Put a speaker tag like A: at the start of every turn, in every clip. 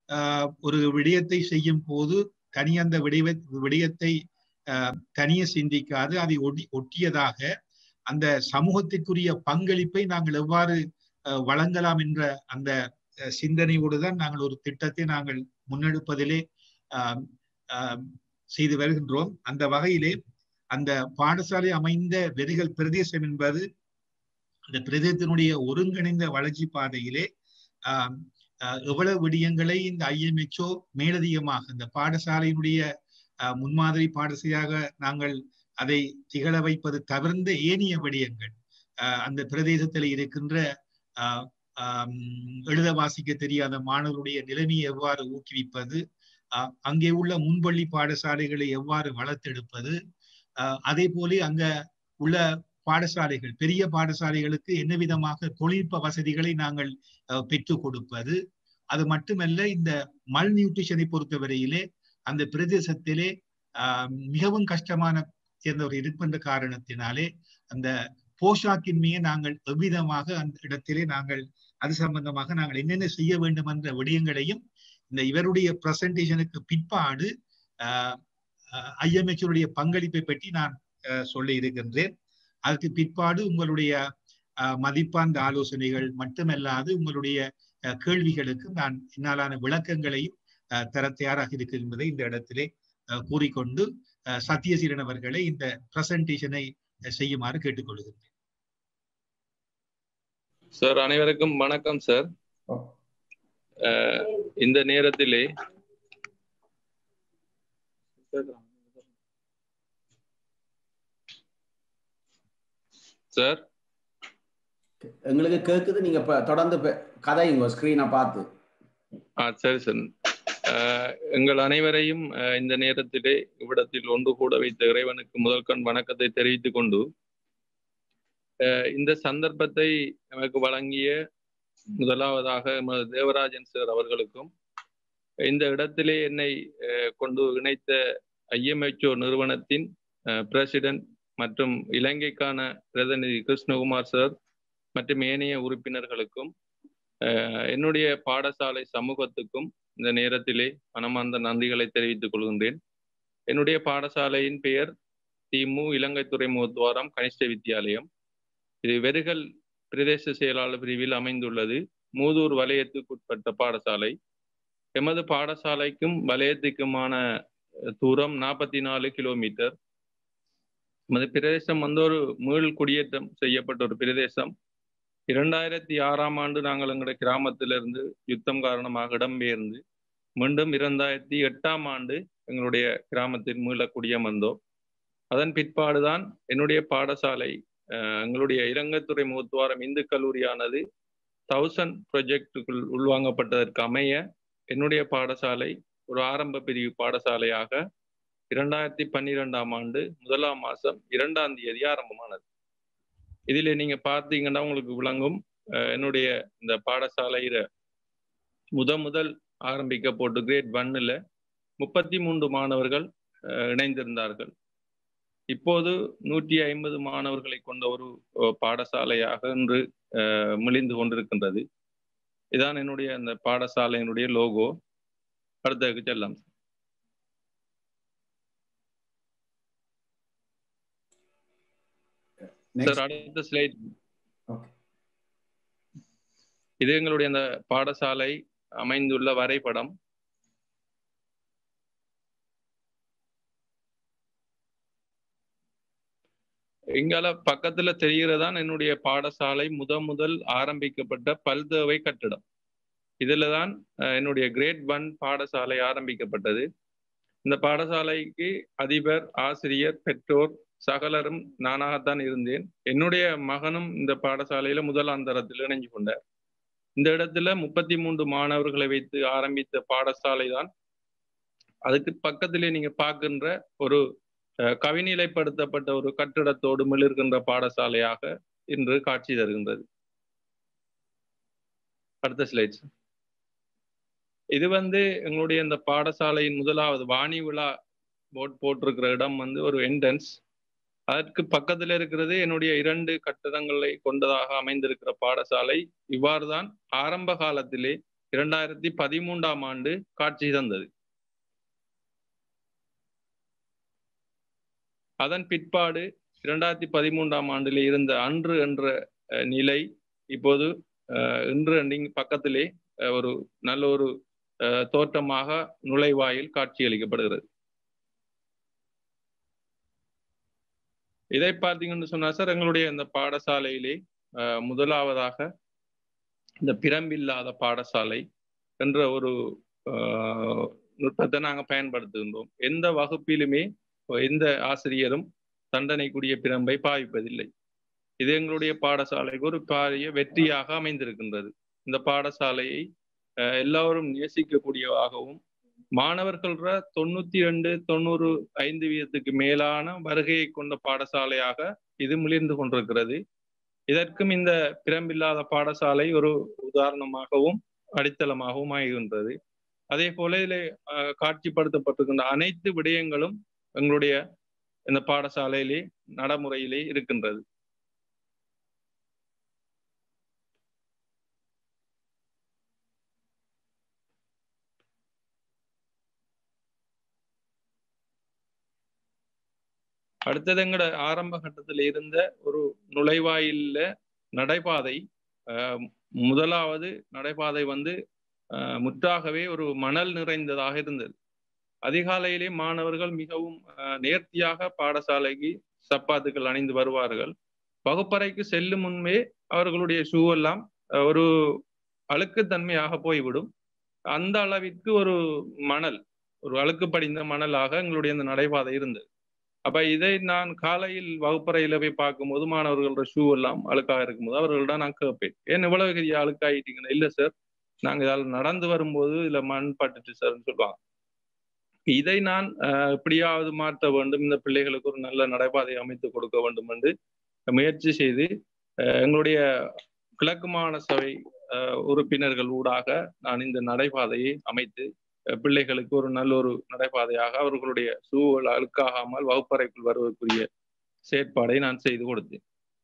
A: ஒரு விடயத்தை செய்யும் போது அந்த விடயத்தை தனியே சிந்திக்காது அதை ஒட்டியதாக அந்த சமூகத்திற்குரிய பங்களிப்பை நாங்கள் எவ்வாறு வழங்கலாம் என்ற அந்த சிந்தனையோடு தான் நாங்கள் ஒரு திட்டத்தை நாங்கள் முன்னெடுப்பதிலே செய்து வருகின்றோம். அந்த வகையிலே அந்த பாடசாலை அமைந்த வெறிகள் பிரதேசம் என்பது அந்த பிரதேசத்தினுடைய ஒருங்கிணைந்த வளர்ச்சி பாதையிலே எவ்வளவு விடயங்களை இந்த IMHO மேலதிகமாக இந்த பாடசாலையினுடைய முன்மாதிரி பாடசாலையாக நாங்கள் அதை திகழ வைப்பது தவிர்ந்த ஏனைய விடயங்கள் அந்த பிரதேசத்தில் இருக்கின்ற எழுத வாசிக்க தெரியாத மாணவருடைய நிலைமையை எவ்வாறு ஊக்குவிப்பது, அங்கே உள்ள முன்பள்ளி பாடசாலைகளை எவ்வாறு வளர்த்தெடுப்பது, அதே போல அங்க உள்ள பாடசாலைகள் பெரிய பாடசாலைகளுக்கு என்ன விதமாக தொழில்நுட்ப வசதிகளை நாங்கள் பெற்றுக் கொடுப்பது, அது மட்டுமல்ல இந்த மல் நியூட்ரிஷனை பொறுத்தவரையிலே அந்த பிரதேசத்திலே மிகவும் கஷ்டமான சேர்ந்தவர் இருக்கின்ற காரணத்தினாலே அந்த போஷாக்கின்மையை நாங்கள் எவ்விதமாக அந்த இடத்திலே நாங்கள் அது சம்பந்தமாக நாங்கள் என்னென்ன செய்ய வேண்டும் என்ற விடயங்களையும் இந்த இவருடைய பிரசன்டேஷனுக்கு பிற்பாடு IMHO பங்களிப்பை பற்றி நான் சொல்ல இருக்கின்றேன். அதற்கு பிற்பாடு உங்களுடைய மதிப்பார்ந்த ஆலோசனைகள் மட்டுமல்லாது உங்களுடைய கேள்விகளுக்கு நான் என்னாலான விளக்கங்களையும் தர தயாராக இருக்கு என்பதை இந்த இடத்திலே கூறிக்கொண்டு சத்யசீலன் அவர்களை இந்த பிரசன்டேஷனை செய்யுமாறு கேட்டுக்கொள்கிறேன்.
B: சார், அனைவருக்கும் வணக்கம் சார். இந்த நேரத்திலே சார்
C: எங்களுக்கு கேக்குது, நீங்க தொடர்ந்து கதையுங்க ஸ்கிரீனை பார்த்து.
B: சரி சார். எங்கள் அனைவரையும் இந்த நேரத்திலே இவ்விடத்தில் ஒன்று கூட வைத்த இறைவனுக்கு முதல்கண் வணக்கத்தை தெரிவித்துக் கொண்டு இந்த சந்தர்ப்பத்தை நமக்கு வழங்கிய முதலாவதாக தேவராஜன் சார் அவர்களுக்கும் இந்த இடத்திலே என்னை கொண்டு இணைத்த IMHO நிறுவனத்தின் பிரசிடென்ட் மற்றும் இலங்கைக்கான பிரதிநிதி கிருஷ்ணகுமார் சார் மற்றும் ஏனைய உறுப்பினர்களுக்கும் என்னுடைய பாடசாலை சமூகத்துக்கும் இந்த நேரத்திலே மனமார்ந்த நன்றிகளை தெரிவித்துக் கொள்கின்றேன். என்னுடைய பாடசாலையின் பெயர் திமு இலங்கை துறைமுகத்துவாரம் கனிஷ்ட வித்தியாலயம். இது வெறுகல் பிரதேச செயலாளர் பிரிவில் அமைந்துள்ளது. மூதூர் வலயத்துக்குட்பட்ட பாடசாலை. எமது பாடசாலைக்கும் வலயத்துக்குமான தூரம் 44 கிலோமீட்டர். எமது பிரதேசம் ஒரு மீள் குடியேற்றம் செய்யப்பட்ட ஒரு பிரதேசம். 2006ஆம் ஆண்டு நாங்கள் எங்களுடைய கிராமத்திலிருந்து யுத்தம் காரணமாக இடம்பெயர்ந்து மீண்டும் 2008ஆம் ஆண்டு எங்களுடைய கிராமத்தில் மீள குடியமர்ந்தோம். அதன் பிற்பாடுதான் என்னுடைய பாடசாலை எங்களுடைய இலங்கை துறைமுகத்துவாரம் இந்து கல்லூரியானது 1000 ப்ராஜெக்டுக்குள் உள்வாங்கப்பட்டதற்கு அமைய என்னுடைய பாடசாலை ஒரு ஆரம்ப பிரிவு பாடசாலையாக 2012ஆம் ஆண்டு 1ஆம் மாதம் 2ஆம் தேதி ஆரம்பமானது. இதில் நீங்க பார்த்தீங்கன்னா உங்களுக்கு விளங்கும் என்னுடைய இந்த பாடசாலையில முதல் ஆரம்பிக்கப்பட்டு கிரேட் 1ல் 33 மாணவர்கள் இணைந்திருந்தார்கள். இப்போது 150 மாணவர்களை கொண்ட ஒரு பாடசாலையாக இன்று மிளிந்து கொண்டிருக்கின்றது. இதான் என்னுடைய அந்த பாடசாலையினுடைய லோகோ. அடுத்ததுக்கு செல்லாம் சார். அடுத்த ஸ்லைட். இது எங்களுடைய அந்த பாடசாலை அமைந்துள்ள வரைபடம். இங்கால பக்கத்துல தெரிகிறதான் என்னுடைய பாடசாலை முதல் ஆரம்பிக்கப்பட்ட பல்தேவை கட்டிடம். இதுலதான் என்னுடைய கிரேட் 1 பாடசாலை ஆரம்பிக்கப்பட்டது. இந்த பாடசாலைக்கு அதிபர், ஆசிரியர், பெற்றோர் சகலரும் நானாகத்தான் இருந்தேன். என்னுடைய மகனும் இந்த பாடசாலையில முதலாம் தரத்தில் இணைஞ்சு கொண்டார். இந்த இடத்துல 33 மாணவர்களை வைத்து ஆரம்பித்த பாடசாலை தான் அதுக்கு பக்கத்திலே நீங்க பார்க்கின்ற ஒரு கவிநிலைப்படுத்தப்பட்ட ஒரு கட்டிடத்தோடு மிளிர்கின்ற பாடசாலையாக இன்று காட்சி தருகின்றது. அடுத்த ஸ்லைட்ஸ். இது எங்களுடைய இந்த பாடசாலையின் முதலாவது வாணி விழா போர்ட் போட்டிருக்கிற இடம் ஒரு என்ட்ரன்ஸ். அதற்கு பக்கத்தில் இருக்கிறது என்னுடைய 2 கட்டடங்களை கொண்டதாக அமைந்திருக்கிற பாடசாலை. இவ்வாறுதான் ஆரம்ப காலத்திலே 2013ஆம் ஆண்டு காட்சி தந்தது. அதன் பிற்பாடு 2013ஆம் ஆண்டிலே இருந்த அன்று என்ற நிலை இப்போது இன்று பக்கத்திலே ஒரு நல்ல ஒரு தோற்றமாக நுழைவாயில் காட்சியளிக்கப்படுகிறது. இதை பார்த்தீங்கன்னு சொன்னா சார், எங்களுடைய இந்த பாடசாலையிலே முதலாவதாக இந்த பிரம்பில்லாத பாடசாலை என்ற ஒரு நுட்பத்தை நாங்கள் பயன்படுத்துகின்றோம். எந்த வகுப்பிலுமே எந்த ஆசிரியரும் தண்டனைக்குரிய பிரம்பை பாவிப்பதில்லை. இது எங்களுடைய பாடசாலைக்கு ஒரு பாரிய வெற்றியாக அமைந்திருக்கின்றது. இந்த பாடசாலையை எல்லோரும் நேசிக்கக்கூடியவாகவும் மாணவர்கள் 92-95% மேலான வருகையை கொண்ட பாடசாலையாக இது மிளிர்ந்து கொண்டிருக்கிறது. இதற்கும் இந்த பிரம்பில்லாத பாடசாலை ஒரு உதாரணமாகவும் அடித்தளமாகவும் ஆகின்றது. அதே போல இதில் காட்சிப்படுத்தப்பட்டிருக்கின்ற அனைத்து விடயங்களும் எங்களுடைய இந்த பாடசாலையிலே நடைமுறையிலே இருக்கின்றது. அடுத்தது எங்கட ஆரம்ப கட்டத்தில் இருந்த ஒரு நுழைவாயில நடைபாதை, முதலாவது நடைபாதை முற்றாகவே ஒரு மணல் நிறைந்ததாக இருந்தது. அதிகாலையிலே மாணவர்கள் மிகவும் நேர்த்தியாக பாடசாலைக்கு சப்பாத்துக்கள் அணிந்து வருவார்கள். வகுப்பறைக்கு செல்லும் முன்பே அவர்களுடைய ஷூ எல்லாம் ஒரு அழுக்குத்தன்மையாக போய்விடும். அந்த அளவிற்கு ஒரு மணல், ஒரு அழுக்கு படிந்த மணலாக எங்களுடைய இந்த நடைபாதை இருந்தது. அப்ப இதை நான் காலையில் வகுப்பறையில போய் பார்க்கும்போது மாணவர்களோட ஷூ எல்லாம் அழுக்காக இருக்கும்போது அவர்களிடம் நான் கேட்பேன், ஏன் இவ்வளவு பெரிய அழுக்காயிட்டீங்கன்னா? இல்லை சார், நாங்க இதால் நடந்து வரும்போது இதுல மண் பட்டுச்சு சார்ன்னு சொல்லுவாங்க. இதை நான் எப்படியாவது மாற்ற வேண்டும், இந்த பிள்ளைகளுக்கு ஒரு நல்ல நடைபாதை அமைத்து கொடுக்க வேண்டும் என்று முயற்சி செய்து எங்களுடைய கிழக்கு மாகாண சபை உறுப்பினர்கள் ஊடாக நான் இந்த நடைபாதையை அமைத்து பிள்ளைகளுக்கு ஒரு நல்ல ஒரு நடைபாதையாக அவர்களுடைய சூழல் அழுக்காகாமல் வகுப்பறைக்குள் வருவதற்குரிய செயற்பாடை நான் செய்து கொடுத்தேன்.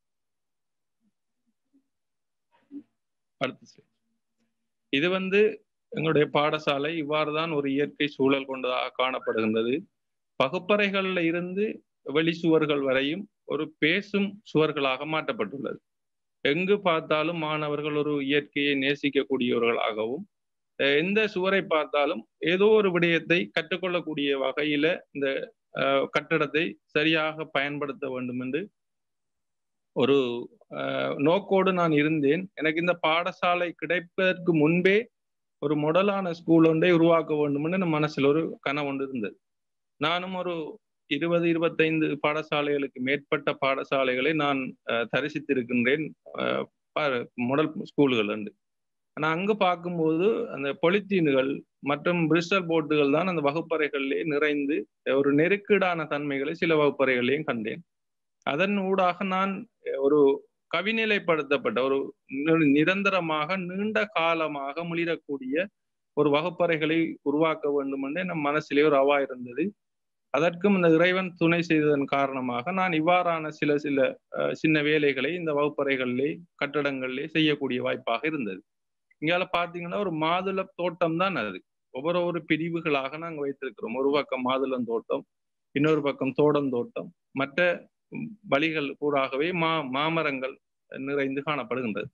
B: அடுத்து இது எங்களுடைய பாடசாலை இவ்வாறுதான் ஒரு இயற்கை சூழல் கொண்டதாக காணப்படுகின்றது. வகுப்பறைகள்ல இருந்து வெளி சுவர்கள் வரையும் ஒரு பேசும் சுவர்களாக மாற்றப்பட்டுள்ளது. எங்கு பார்த்தாலும் மாணவர்கள் ஒரு இயற்கையை நேசிக்கக்கூடியவர்களாகவும் எந்த சுவரை பார்த்தாலும் ஏதோ ஒரு விடயத்தை கற்றுக்கொள்ளக்கூடிய வகையில இந்த கட்டடத்தை சரியாக பயன்படுத்த வேண்டும் என்று ஒரு நோக்கோடு நான் இருந்தேன். எனக்கு இந்த பாடசாலை கிடைப்பதற்கு முன்பே ஒரு மாடலான ஸ்கூல் ஒன்றை உருவாக்க வேண்டும் என்று மனசில் ஒரு கனவு ஒன்று இருந்தது. நானும் ஒரு 20-25 பாடசாலைகளுக்கு மேற்பட்ட பாடசாலைகளை நான் தரிசித்திருக்கின்றேன், மாடல் ஸ்கூல்கள் என்று. ஆனால் அங்கு பார்க்கும்போது அந்த பொலித்தீன்கள் மற்றும் பிரிஸ்டல் போர்டுகள் தான் அந்த வகுப்பறைகளிலே நிறைந்து ஒரு நெருக்கீடான தன்மைகளை சில வகுப்பறைகளையும் கண்டேன். அதன் ஊடாக நான் ஒரு கவிநிலைப்படுத்தப்பட்ட ஒரு நிரந்தரமாக நீண்ட காலமாக மிளிரக்கூடிய ஒரு வகுப்பறைகளை உருவாக்க வேண்டும் என்று நம் மனசிலே ஒரு அவா இருந்தது. அதற்கும் இந்த இறைவன் துணை செய்ததன் காரணமாக நான் இவ்வாறான சில சின்ன வேலைகளை இந்த வகுப்பறைகளிலே கட்டடங்களிலே செய்யக்கூடிய வாய்ப்பாக இருந்தது. இங்கால பார்த்தீங்கன்னா ஒரு மாதுளம் தோட்டம் தான் அது. ஒவ்வொரு பிரிவுகளாக நாங்கள் வைத்திருக்கிறோம். ஒரு பக்கம் மாதுளம் தோட்டம், இன்னொரு பக்கம் தோட்டம், மற்ற வழிகள் கூடாகவே மாமரங்கள் நிறைந்து காணப்படுகின்றது.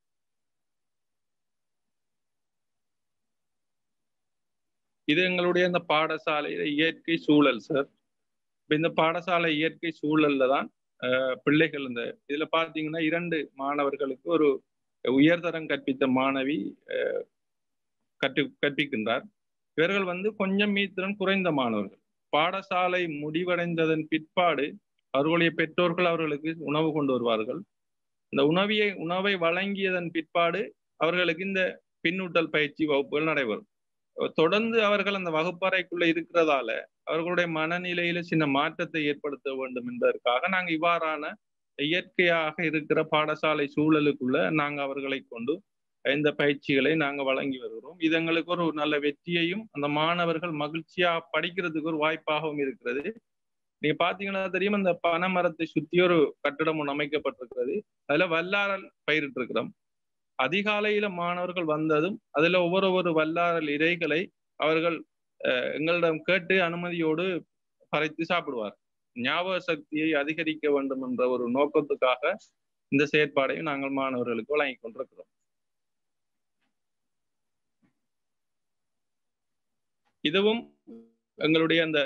B: இது எங்களுடைய இந்த பாடசாலையில இயற்கை சூழல் சார். இந்த பாடசாலை இயற்கை சூழல்ல தான் பிள்ளைகள் இதுல பார்த்தீங்கன்னா 2 மாணவர்களுக்கு ஒரு உயர்தரம் கற்பித்த மாணவி கற்பிக்கின்றார். இவர்கள் கொஞ்சம் மீத்திறன் குறைந்த மாணவர்கள். பாடசாலை முடிவடைந்ததன் பிற்பாடு அவர்களுடைய பெற்றோர்கள் அவர்களுக்கு உணவு கொண்டு வருவார்கள். இந்த உணவை வழங்கியதன் பிற்பாடு அவர்களுக்கு இந்த பின்னூட்டல் பயிற்சி வகுப்புகள் நடைபெறும். தொடர்ந்து அவர்கள் அந்த வகுப்பறைக்குள்ள இருக்கிறதால அவர்களுடைய மனநிலையில சின்ன மாற்றத்தை ஏற்படுத்த வேண்டும் என்பதற்காக நாங்கள் இவ்வாறான இயற்கையாக இருக்கிற பாடசாலை சூழலுக்குள்ள நாங்கள் அவர்களை கொண்டு இந்த பயிற்சிகளை நாங்கள் வழங்கி வருகிறோம். இது எங்களுக்கு ஒரு நல்ல வெற்றியையும் அந்த மாணவர்கள் மகிழ்ச்சியா படிக்கிறதுக்கு ஒரு வாய்ப்பாகவும் இருக்கிறது. நீங்க பாத்தீங்கன்னா தெரியும், இந்த பனைமரத்தை சுத்தி ஒரு கட்டிடம் ஒன்று அமைக்கப்பட்டிருக்கிறது. அதுல வல்லாரல் பயிரிட்டு இருக்கிறோம். அதிகாலையில மாணவர்கள் வந்ததும் அதுல ஒவ்வொரு வல்லாரல் இறைகளை அவர்கள் எங்களிடம் கேட்டு அனுமதியோடு பறைத்து சாப்பிடுவார். ஞாபக சக்தியை அதிகரிக்க வேண்டும் என்ற ஒரு நோக்கத்துக்காக இந்த செயற்பாடையும் நாங்கள் மாணவர்களுக்கு வழங்கி கொண்டிருக்கிறோம். இதுவும் எங்களுடைய அந்த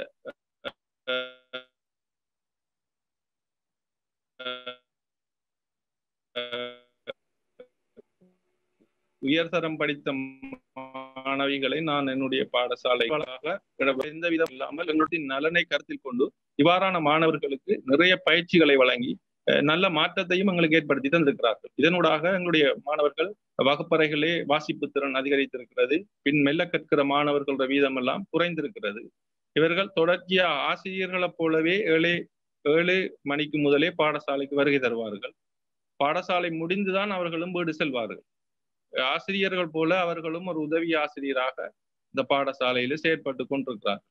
B: உயர்தரம் படித்த மாணவிகளை நான் என்னுடைய பாடசாலைகளாக எந்த விதம் இல்லாமல் எங்களுடைய நலனை கருத்தில் கொண்டு இவ்வாறான மாணவர்களுக்கு நிறைய பயிற்சிகளை வழங்கி நல்ல மாற்றத்தையும் எங்களுக்கு ஏற்படுத்தி தந்திருக்கிறார்கள். இதனூடாக எங்களுடைய மாணவர்கள் வகுப்பறைகளே வாசிப்பு திறன் அதிகரித்திருக்கிறது. பின் மெல்ல கற்கிற மாணவர்களோட வீதம் எல்லாம் குறைந்திருக்கிறது. இவர்கள் தொடர்ச்சியா ஆசிரியர்களைப் போலவே 7 மணிக்கு முதலே பாடசாலைக்கு வருகை தருவார்கள். பாடசாலை முடிந்துதான் அவர்களும் வீடு செல்வார்கள். ஆசிரியர்கள் போல அவர்களும் ஒரு உதவி ஆசிரியராக இந்த பாடசாலையில செயற்பட்டு கொண்டிருக்கிறார்.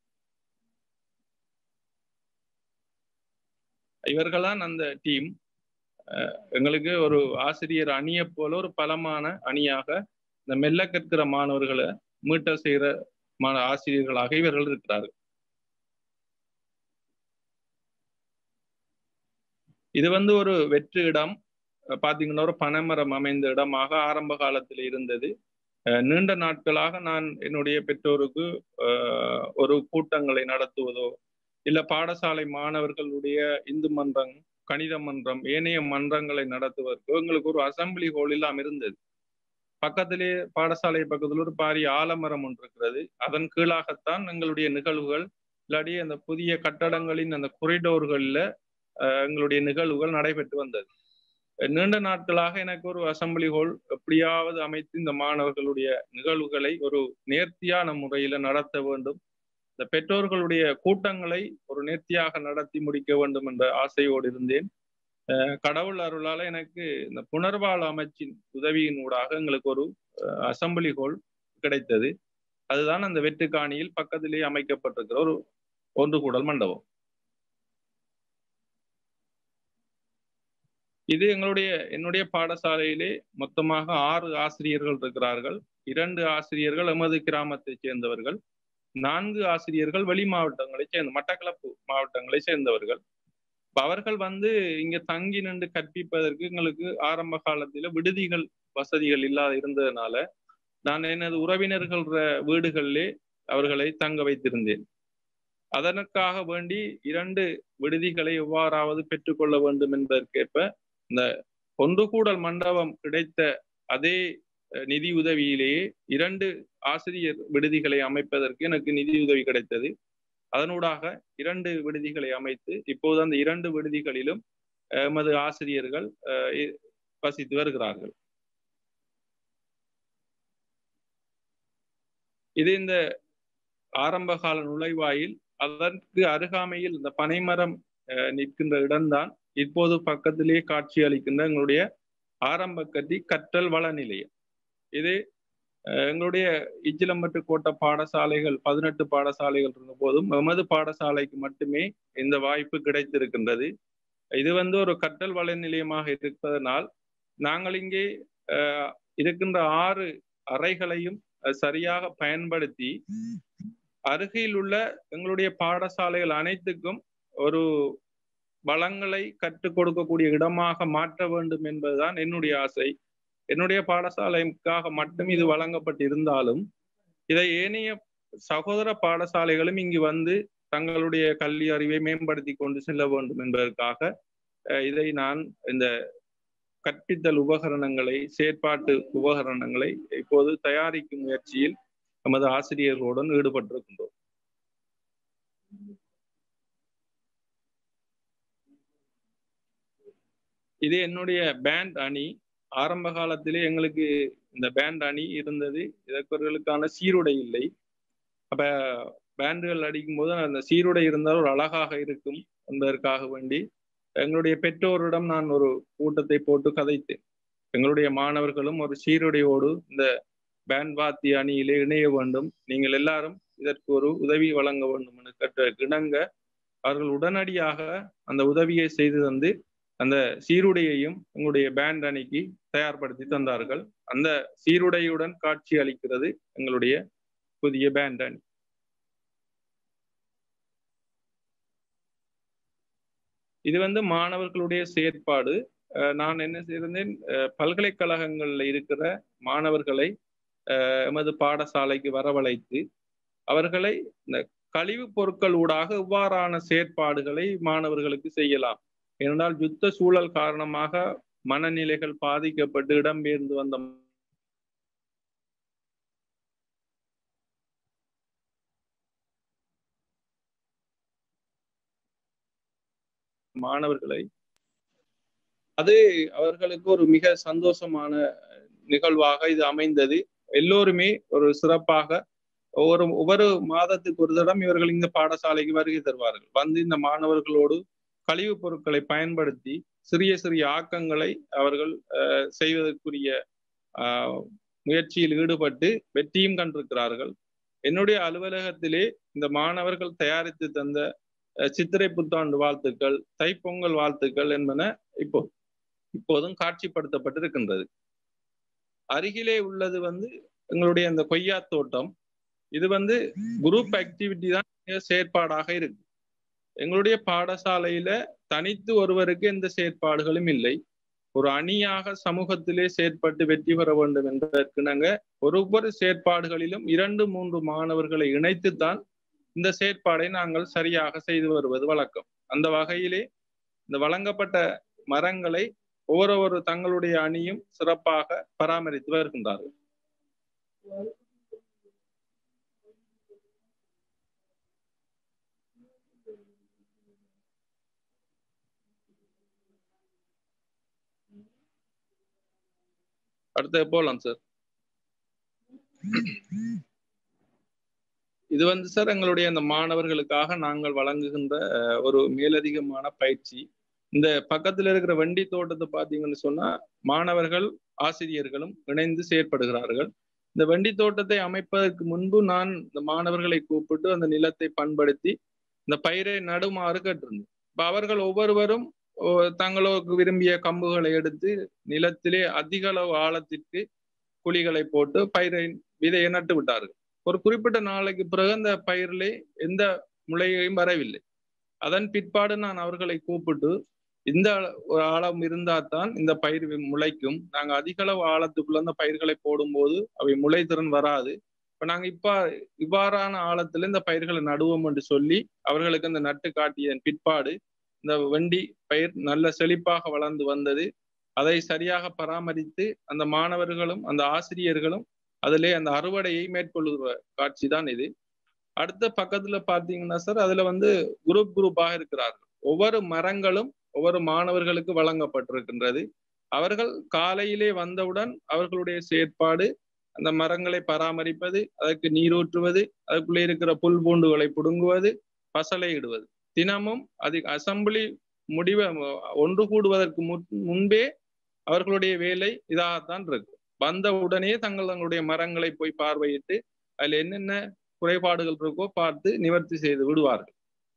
B: இவர்களான் அந்த டீம் எங்களுக்கு ஒரு ஆசிரியர் அணியை போல ஒரு பலமான அணியாக இந்த மெல்ல கற்கிற மாணவர்களை மீட்டல் செய்கிற ஆசிரியர்களாக இவர்கள் இருக்கிறார்கள். இது ஒரு வெற்று இடம் பாத்தீங்கன்னா ஒரு பனைமரம் அமைந்த இடமாக ஆரம்ப காலத்தில் இருந்தது. நீண்ட நாட்களாக நான் என்னுடைய பெற்றோருக்கு ஒரு கூட்டங்களை நடத்துவதோ இல்ல பாடசாலை மாணவர்களுடைய இந்து மன்றம், கணித மன்றம், ஏனைய மன்றங்களை நடத்துவதற்கோ எங்களுக்கு ஒரு அசம்பிளி ஹோல் எல்லாம் இருந்தது. பக்கத்திலே பாடசாலை பக்கத்தில் ஒரு பாரிய ஆலமரம் ஒன்று இருக்கிறது. அதன் கீழாகத்தான் எங்களுடைய நிகழ்வுகள் இல்லாடி அந்த புதிய கட்டடங்களின் அந்த கொரிடோர்களில் எங்களுடைய நிகழ்வுகள் நடைபெற்று வந்தது. நீண்ட நாட்களாக எனக்கு ஒரு அசம்பிளி ஹோல் எப்படியாவது அமைத்து இந்த மாணவர்களுடைய நிகழ்வுகளை ஒரு நேர்த்தியான முறையில நடத்த வேண்டும், இந்த பெற்றோர்களுடைய கூட்டங்களை ஒரு நேர்த்தியாக நடத்தி முடிக்க வேண்டும் என்ற ஆசையோடு இருந்தேன். கடவுள் அருளால எனக்கு இந்த புனர்வாழ் அமைச்சின் உதவியின் ஊடாக எங்களுக்கு ஒரு அசம்பிளி ஹோல் கிடைத்தது. அதுதான் அந்த வெட்டுக்காணியில் பக்கத்திலே அமைக்கப்பட்டிருக்கிற ஒரு ஒன்று கூடல் மண்டபம். இது என்னுடைய பாடசாலையிலே மொத்தமாக 6 ஆசிரியர்கள் இருக்கிறார்கள். 2 ஆசிரியர்கள் எமது கிராமத்தை சேர்ந்தவர்கள், 4 ஆசிரியர்கள் வெளி மாவட்டங்களை சேர்ந்த மட்டக்களப்பு மாவட்டங்களை சேர்ந்தவர்கள். அவர்கள் இங்க தங்கி நின்று கற்பிப்பதற்கு எங்களுக்கு ஆரம்ப காலத்துல விடுதிகள் வசதிகள் இல்லாத இருந்ததுனால நான் எனது உறவினர்கள் வீடுகளிலே அவர்களை தங்க வைத்திருந்தேன். அதற்காக வேண்டி 2 விடுதிகளை எவ்வாறாவது பெற்றுக்கொள்ள வேண்டும் என்பதற்கேற்ப இந்த ஒன்று கூடல் மண்டபம் கிடைத்த அதே நிதி உதவியிலேயே 2 ஆசிரியர் விடுதிகளை அமைப்பதற்கு எனக்கு நிதி உதவி கிடைத்தது. அதனூடாக 2 விடுதிகளை அமைத்து இப்போது அந்த 2 விடுதிகளிலும் எமது ஆசிரியர்கள் வசித்து வருகிறார்கள். இது இந்த ஆரம்ப கால நுழைவாயில். அதற்கு அருகாமையில் இந்த பனைமரம் நிற்கின்ற இடம்தான் இப்போது பக்கத்திலே காட்சி அளிக்கின்ற எங்களுடைய ஆரம்ப கல்வி கற்றல் வள நிலையம். இது எங்களுடைய இச்சிலம்பட்டு கோட்ட பாடசாலைகள் 18 பாடசாலைகள் இருந்த போதும் எமது பாடசாலைக்கு மட்டுமே இந்த வாய்ப்பு கிடைத்திருக்கின்றது. இது ஒரு கற்றல் வள நிலையமாக இருப்பதனால் நாங்கள் இங்கே இருக்கின்ற 6 அறைகளையும் சரியாக பயன்படுத்தி அருகில் உள்ள எங்களுடைய பாடசாலைகள் அனைத்துக்கும் ஒரு வளங்களை கற்றுக் கொடுக்கக்கூடிய இடமாக மாற்ற வேண்டும் என்பதுதான் என்னுடைய ஆசை. என்னுடைய பாடசாலைக்காக மட்டும் இது வழங்கப்பட்டிருந்தாலும் இதை ஏனைய சகோதர பாடசாலைகளும் இங்கு தங்களுடைய கல்வி அறிவை மேம்படுத்தி கொண்டு செல்ல வேண்டும் என்பதற்காக இதை நான் இந்த கற்பித்தல் உபகரணங்களை, செயற்பாட்டு உபகரணங்களை இப்போது தயாரிக்கும் முயற்சியில் நமது ஆசிரியர்களுடன் ஈடுபட்டிருக்கின்றோம். இது என்னுடைய பேண்ட் அணி. ஆரம்ப காலத்திலே எங்களுக்கு இந்த பேண்ட் அணி இருந்தது. இதற்கான சீருடை இல்லை. அப்ப பேண்டுகள் அடிக்கும் போது அந்த சீருடை இருந்தால் ஒரு அழகாக இருக்கும் என்பதற்காக வேண்டி எங்களுடைய பெற்றோரிடம் நான் ஒரு கூட்டத்தை போட்டு கதைத்தேன். எங்களுடைய மாணவர்களும் ஒரு சீருடையோடு இந்த பேண்ட் வாத்திய அணியிலே இணைய வேண்டும், நீங்கள் எல்லாரும் இதற்கு ஒரு உதவி வழங்க வேண்டும் என இணங்க அவர்கள் உடனடியாக அந்த உதவியை செய்து தந்து அந்த சீருடையையும் எங்களுடைய பேண்ட் அணிக்கு தயார்படுத்தி தந்தார்கள். அந்த சீருடையுடன் காட்சி அளிக்கிறது எங்களுடைய புதிய பேண்ட் அணி. இது வந்து மாணவர்களுடைய செயற்பாடு. நான் என்ன செய்திருந்தேன், பல்கலைக்கழகங்கள்ல இருக்கிற மாணவர்களை எமது பாடசாலைக்கு வரவழைத்து அவர்களை இந்த கழிவுப் பொருட்கள் ஊடாக இவ்வாறான செயற்பாடுகளை மாணவர்களுக்கு செய்யலாம். ஏனென்றால் யுத்த சூழல் காரணமாக மனநிலைகள் பாதிக்கப்பட்டு இடம்பெயர்ந்து வந்த மாணவர்களை அது அவர்களுக்கு ஒரு மிக சந்தோஷமான நிகழ்வாக இது அமைந்தது. எல்லோருமே ஒரு சிறப்பாக ஒவ்வொரு மாதத்துக்கு ஒரு தடவை இவர்கள் இந்த பாடசாலைக்கு வருகை தருவார்கள். வந்து இந்த மாணவர்களோடு கழிவுப் பொருட்களை பயன்படுத்தி சிறிய சிறிய ஆக்கங்களை அவர்கள் செய்வதற்குரிய முயற்சியில் ஈடுபட்டு வெற்றியும் கண்டிருக்கிறார்கள். என்னுடைய அலுவலகத்திலே இந்த மாணவர்கள் தயாரித்து தந்த சித்திரை புத்தாண்டு வாழ்த்துக்கள், தைப்பொங்கல் வாழ்த்துக்கள் என்பன இப்போதும் காட்சிப்படுத்தப்பட்டிருக்கின்றது. அருகிலே உள்ளது வந்து எங்களுடைய அந்த கொய்யா தோட்டம். இது வந்து குரூப் ஆக்டிவிட்டி தான் செயற்பாடாக இருக்கு. எங்களுடைய பாடசாலையில தனித்து ஒருவருக்கு எந்த செயற்பாடுகளும் இல்லை. ஒரு அணியாக சமூகத்திலே செயற்பட்டு வெற்றி பெற வேண்டும் என்பதற்கிணங்க ஒவ்வொரு செயற்பாடுகளிலும் 2-3 மாணவர்களை இணைத்துத்தான் இந்த செயற்பாடை நாங்கள் சரியாக செய்து வருவது வழக்கம். அந்த வகையிலே இந்த வழங்கப்பட்ட மரங்களை ஒவ்வொரு தங்களுடைய அணியும் சிறப்பாக பராமரித்து வருகின்றார்கள். அடுத்த போலாம் சார். இது வந்து சார் எங்களுடைய அந்த மாணவர்களுக்காக நாங்கள் வழங்குகின்ற ஒரு மேலதிகமான பயிற்சி. இந்த பக்கத்துல இருக்கிற வண்டி தோட்டத்தை பார்த்தீங்கன்னு சொன்னா மாணவர்கள் ஆசிரியர்களும் இணைந்து செயற்படுகிறார்கள். இந்த வண்டி தோட்டத்தை அமைப்பதற்கு முன்பு நான் இந்த மாணவர்களை கூப்பிட்டு அந்த நிலத்தை பண்படுத்தி இந்த பயிரை நடுமாறு கேட்டிருந்தேன். இப்ப அவர்கள் ஒவ்வொருவரும் தங்களுக்கு விரும்பிய கம்புகளை எடுத்து நிலத்திலே அதிக அளவு ஆழத்திற்கு குழிகளை போட்டு பயிரை விதையை நட்டு விட்டார்கள். ஒரு குறிப்பிட்ட நாளைக்கு பிறகு அந்த பயிரிலே எந்த முளையையும் வரவில்லை. அதன் பிற்பாடு நான் அவர்களை கூப்பிட்டு இந்த ஆழம் இருந்தால்தான் இந்த பயிர் முளைக்கும். நாங்க அதிக அளவு ஆழத்துக்குள்ள அந்த பயிர்களை போடும்போது அவை முளை திறன் வராது. இப்ப நாங்க இவ்வாறான ஆழத்துல இந்த பயிர்களை நடுவோம் என்று சொல்லி அவர்களுக்கு அந்த நட்டு காட்டியதன் பிற்பாடு இந்த வெண்டி பயிர் நல்ல செழிப்பாக வளர்ந்து வந்தது. அதை சரியாக பராமரித்து அந்த மாணவர்களும் அந்த ஆசிரியர்களும் அதிலே அந்த அறுவடையை மேற்கொள்ளுகிற காட்சி தான் இது. அடுத்த பக்கத்துல பாத்தீங்கன்னா சார், அதுல வந்து குரூப்பாக இருக்கிறார்கள். ஒவ்வொரு மரங்களும் ஒவ்வொரு மாணவர்களுக்கு வழங்கப்பட்டிருக்கின்றது. அவர்கள் காலையிலே வந்தவுடன் அவர்களுடைய செயற்பாடு அந்த மரங்களை பராமரிப்பது, அதற்கு நீரூற்றுவது, அதுக்குள்ளே இருக்கிற புல் பூண்டுகளை புடுங்குவது, பசலை இடுவது. தினமும் அது அசம்பிளி முடிவை ஒன்று கூடுவதற்கு முன்பே அவர்களுடைய வேலை இதாகத்தான் இருக்கு. வந்த உடனே தங்களுடைய மரங்களை போய் பார்வையிட்டு அதுல என்னென்ன குறைபாடுகள் இருக்கோ பார்த்து நிவர்த்தி செய்து விடுவார்கள்.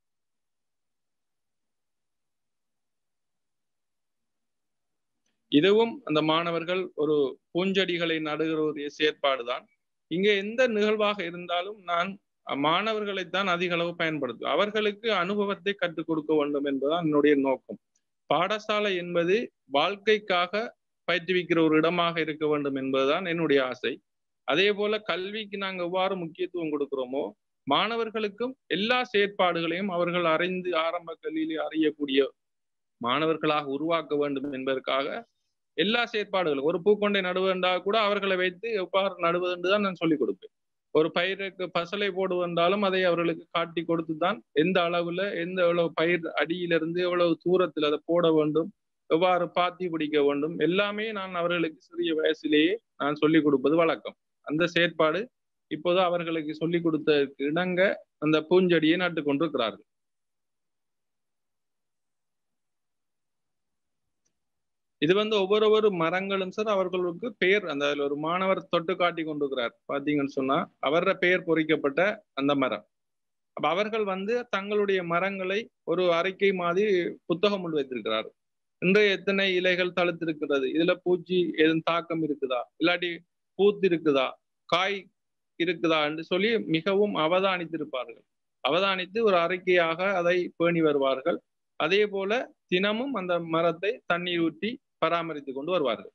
B: இதுவும் அந்த மாணவர்கள் ஒரு பூஞ்செடிகளை நடுகிற ஒரு செயற்பாடுதான். இங்க எந்த நிகழ்வாக இருந்தாலும் நான் மாணவர்களைத்தான் அதிக அளவு பயன்படுத்தும். அவர்களுக்கு அனுபவத்தை கற்றுக் கொடுக்க வேண்டும் என்பதுதான் என்னுடைய நோக்கம். பாடசாலை என்பது வாழ்க்கைக்காக பயிற்றுவிக்கிற ஒரு இடமாக இருக்க வேண்டும் என்பதுதான் என்னுடைய ஆசை. அதே போல கல்விக்கு நாங்கள் எவ்வாறு முக்கியத்துவம் கொடுக்கிறோமோ மாணவர்களுக்கும் எல்லா செயற்பாடுகளையும் அவர்கள் அறிந்து ஆரம்ப கல்வியிலே அறியக்கூடிய மாணவர்களாக உருவாக்க வேண்டும் என்பதற்காக எல்லா செயற்பாடுகளும் ஒரு பூக்கொண்டை நடுவென்றால் கூட அவர்களை வைத்து எவ்வாறு நடுவதென்றுதான் நான் சொல்லிக் கொடுப்பேன். ஒரு பயிருக்கு பசலை போடுவென்றாலும் அதை அவர்களுக்கு காட்டி கொடுத்துதான் எந்த அளவுல எவ்வளவு பயிர் அடியிலிருந்து எவ்வளவு தூரத்தில் அதை போட வேண்டும், எவ்வாறு பாத்தி பிடிக்க வேண்டும், எல்லாமே நான் அவர்களுக்கு சிறிய வயசிலேயே நான் சொல்லிக் கொடுப்பது வழக்கம். அந்த செயற்பாடு இப்போது அவர்களுக்கு சொல்லிக் கொடுத்ததற்கு இணங்க அந்த பூஞ்செடியை நட்டு கொண்டிருக்கிறார்கள். இது வந்து ஒவ்வொரு மரங்களும் சார் அவர்களுக்கு பெயர் அந்த ஒரு மாணவர் தொட்டு காட்டி கொண்டிருக்கிறார் பாத்தீங்கன்னு சொன்னா அவர பெயர் பொறிக்கப்பட்ட அந்த மரம். அப்ப அவர்கள் வந்து தங்களுடைய மரங்களை ஒரு அறிக்கை மாதிரி புத்தகம் கொண்டு வைத்திருக்கிறார். இன்றைய எத்தனை இலைகள் தழுத்திருக்கிறது, இதுல பூச்சி எதுவும் தாக்கம் இருக்குதா, இல்லாட்டி பூத்து இருக்குதா, காய் இருக்குதா என்று சொல்லி மிகவும் அவதானித்திருப்பார்கள். அவதானித்து ஒரு அறிக்கையாக அதை பேணி வருவார்கள். அதே போல தினமும் அந்த மரத்தை தண்ணீர் ஊற்றி பராமரித்து கொண்டு வருவார்கள்.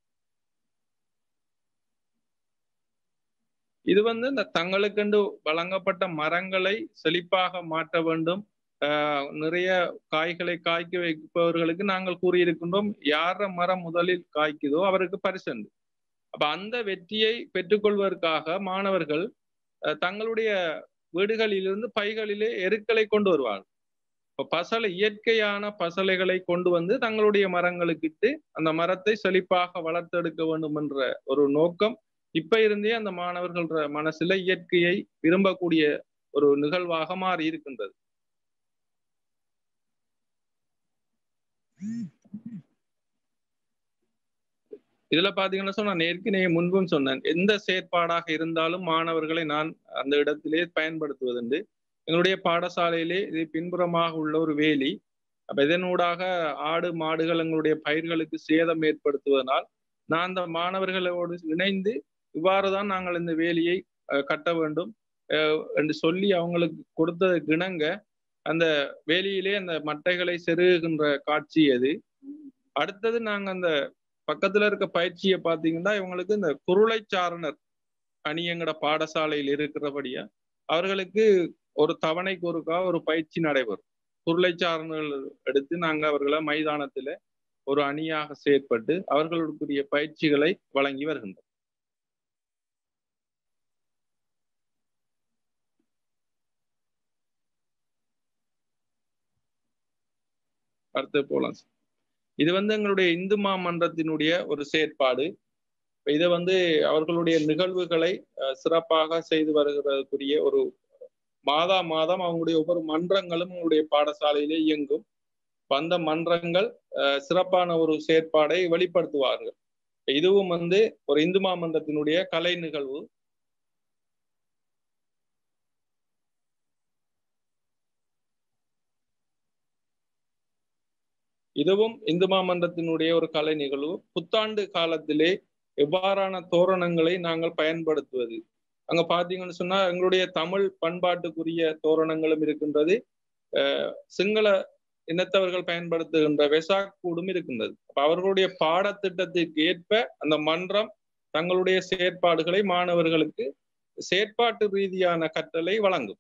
B: இது இந்த தங்களுக்கென்று வழங்கப்பட்ட மரங்களை செழிப்பாக மாற்ற வேண்டும், நிறைய காய்களை காய்க்க வைப்பவர்களுக்கு நாங்கள் கூறியிருக்கின்றோம், யார மரம் முதலில் காய்க்குதோ அவருக்கு பரிசு. அப்ப அந்த வெற்றியை பெற்றுக்கொள்வதற்காக மாணவர்கள் தங்களுடைய வீடுகளிலிருந்து பைகளிலே எருக்களை கொண்டு வருவார்கள். இப்ப பசலை, இயற்கையான பசலைகளை கொண்டு வந்து தங்களுடைய மரங்களுக்கிட்டு அந்த மரத்தை செழிப்பாக வளர்த்தெடுக்க வேண்டும் என்ற ஒரு நோக்கம் இப்ப இருந்தே அந்த மாணவர்கள் மனசுல இயற்கையை விரும்பக்கூடிய ஒரு நிகழ்வாக மாறி இருக்கின்றது. இதுல பாத்தீங்கன்னா நான் ஏற்கனவே முன்பும் சொன்னேன், எந்த செயற்பாடாக இருந்தாலும் மாணவர்களை நான் அந்த இடத்திலே பயன்படுத்துவதுண்டு. எங்களுடைய பாடசாலையிலே இது பின்புறமாக உள்ள ஒரு வேலி. அப்ப இதனூடாக ஆடு மாடுகள் எங்களுடைய பயிர்களுக்கு சேதம் ஏற்படுத்துவதனால் நான் அந்த மாணவர்களோடு இணைந்து இவ்வாறுதான் நாங்கள் இந்த வேலியை கட்ட வேண்டும் என்று சொல்லி அவங்களுக்கு கொடுத்ததுக்கு இணங்க அந்த வேலியிலே அந்த மட்டைகளை செருகுகின்ற காட்சி அது. அடுத்தது நாங்க அந்த பக்கத்துல இருக்க பயிற்சியை பார்த்தீங்கன்னா இவங்களுக்கு இந்த குருளை சாரணர் அணி எங்கட பாடசாலையில் இருக்கிறபடியா அவர்களுக்கு ஒரு தவணைக்கு ஒருக்கா ஒரு பயிற்சி நடைபெறும். குருளை சாரணர்கள் எடுத்து நாங்க அவர்களை மைதானத்துல ஒரு அணியாக செயற்பட்டு அவர்களுக்குரிய பயிற்சிகளை வழங்கி வருகின்றோம். அடுத்து போலாம். இது எங்களுடைய இந்து மாமன்றத்தினுடைய ஒரு செயற்பாடு. இதை அவர்களுடைய நிகழ்வுகளை சிறப்பாக செய்து வருகிறதுக்குரிய ஒரு மாதம் அவங்களுடைய ஒவ்வொரு மன்றங்களும் அவங்களுடைய பாடசாலையிலே இயங்கும். அந்த மன்றங்கள் சிறப்பான ஒரு செயற்பாடை வெளிப்படுத்துவார்கள். இதுவும் ஒரு இந்து மாமன்றத்தினுடைய கலை நிகழ்வு. இதுவும் இந்து மாமன்றத்தினுடைய ஒரு கலை நிகழ்வு. புத்தாண்டு காலத்திலே எவ்வாறான தோரணங்களை நாங்கள் பயன்படுத்துவது, அங்க பாத்தீங்கன்னு சொன்னா எங்களுடைய தமிழ் பண்பாட்டுக்குரிய தோரணங்களும் இருக்கின்றது, சிங்கள இனத்தவர்கள் பயன்படுத்துகின்ற வெசாக் கூடும் இருக்கின்றது. அவர்களுடைய பாடத்திட்டத்திற்கு ஏற்ப அந்த மன்றம் தங்களுடைய செயற்பாடுகளை மாணவர்களுக்கு செயற்பாட்டு ரீதியான கற்றலை வழங்கும்.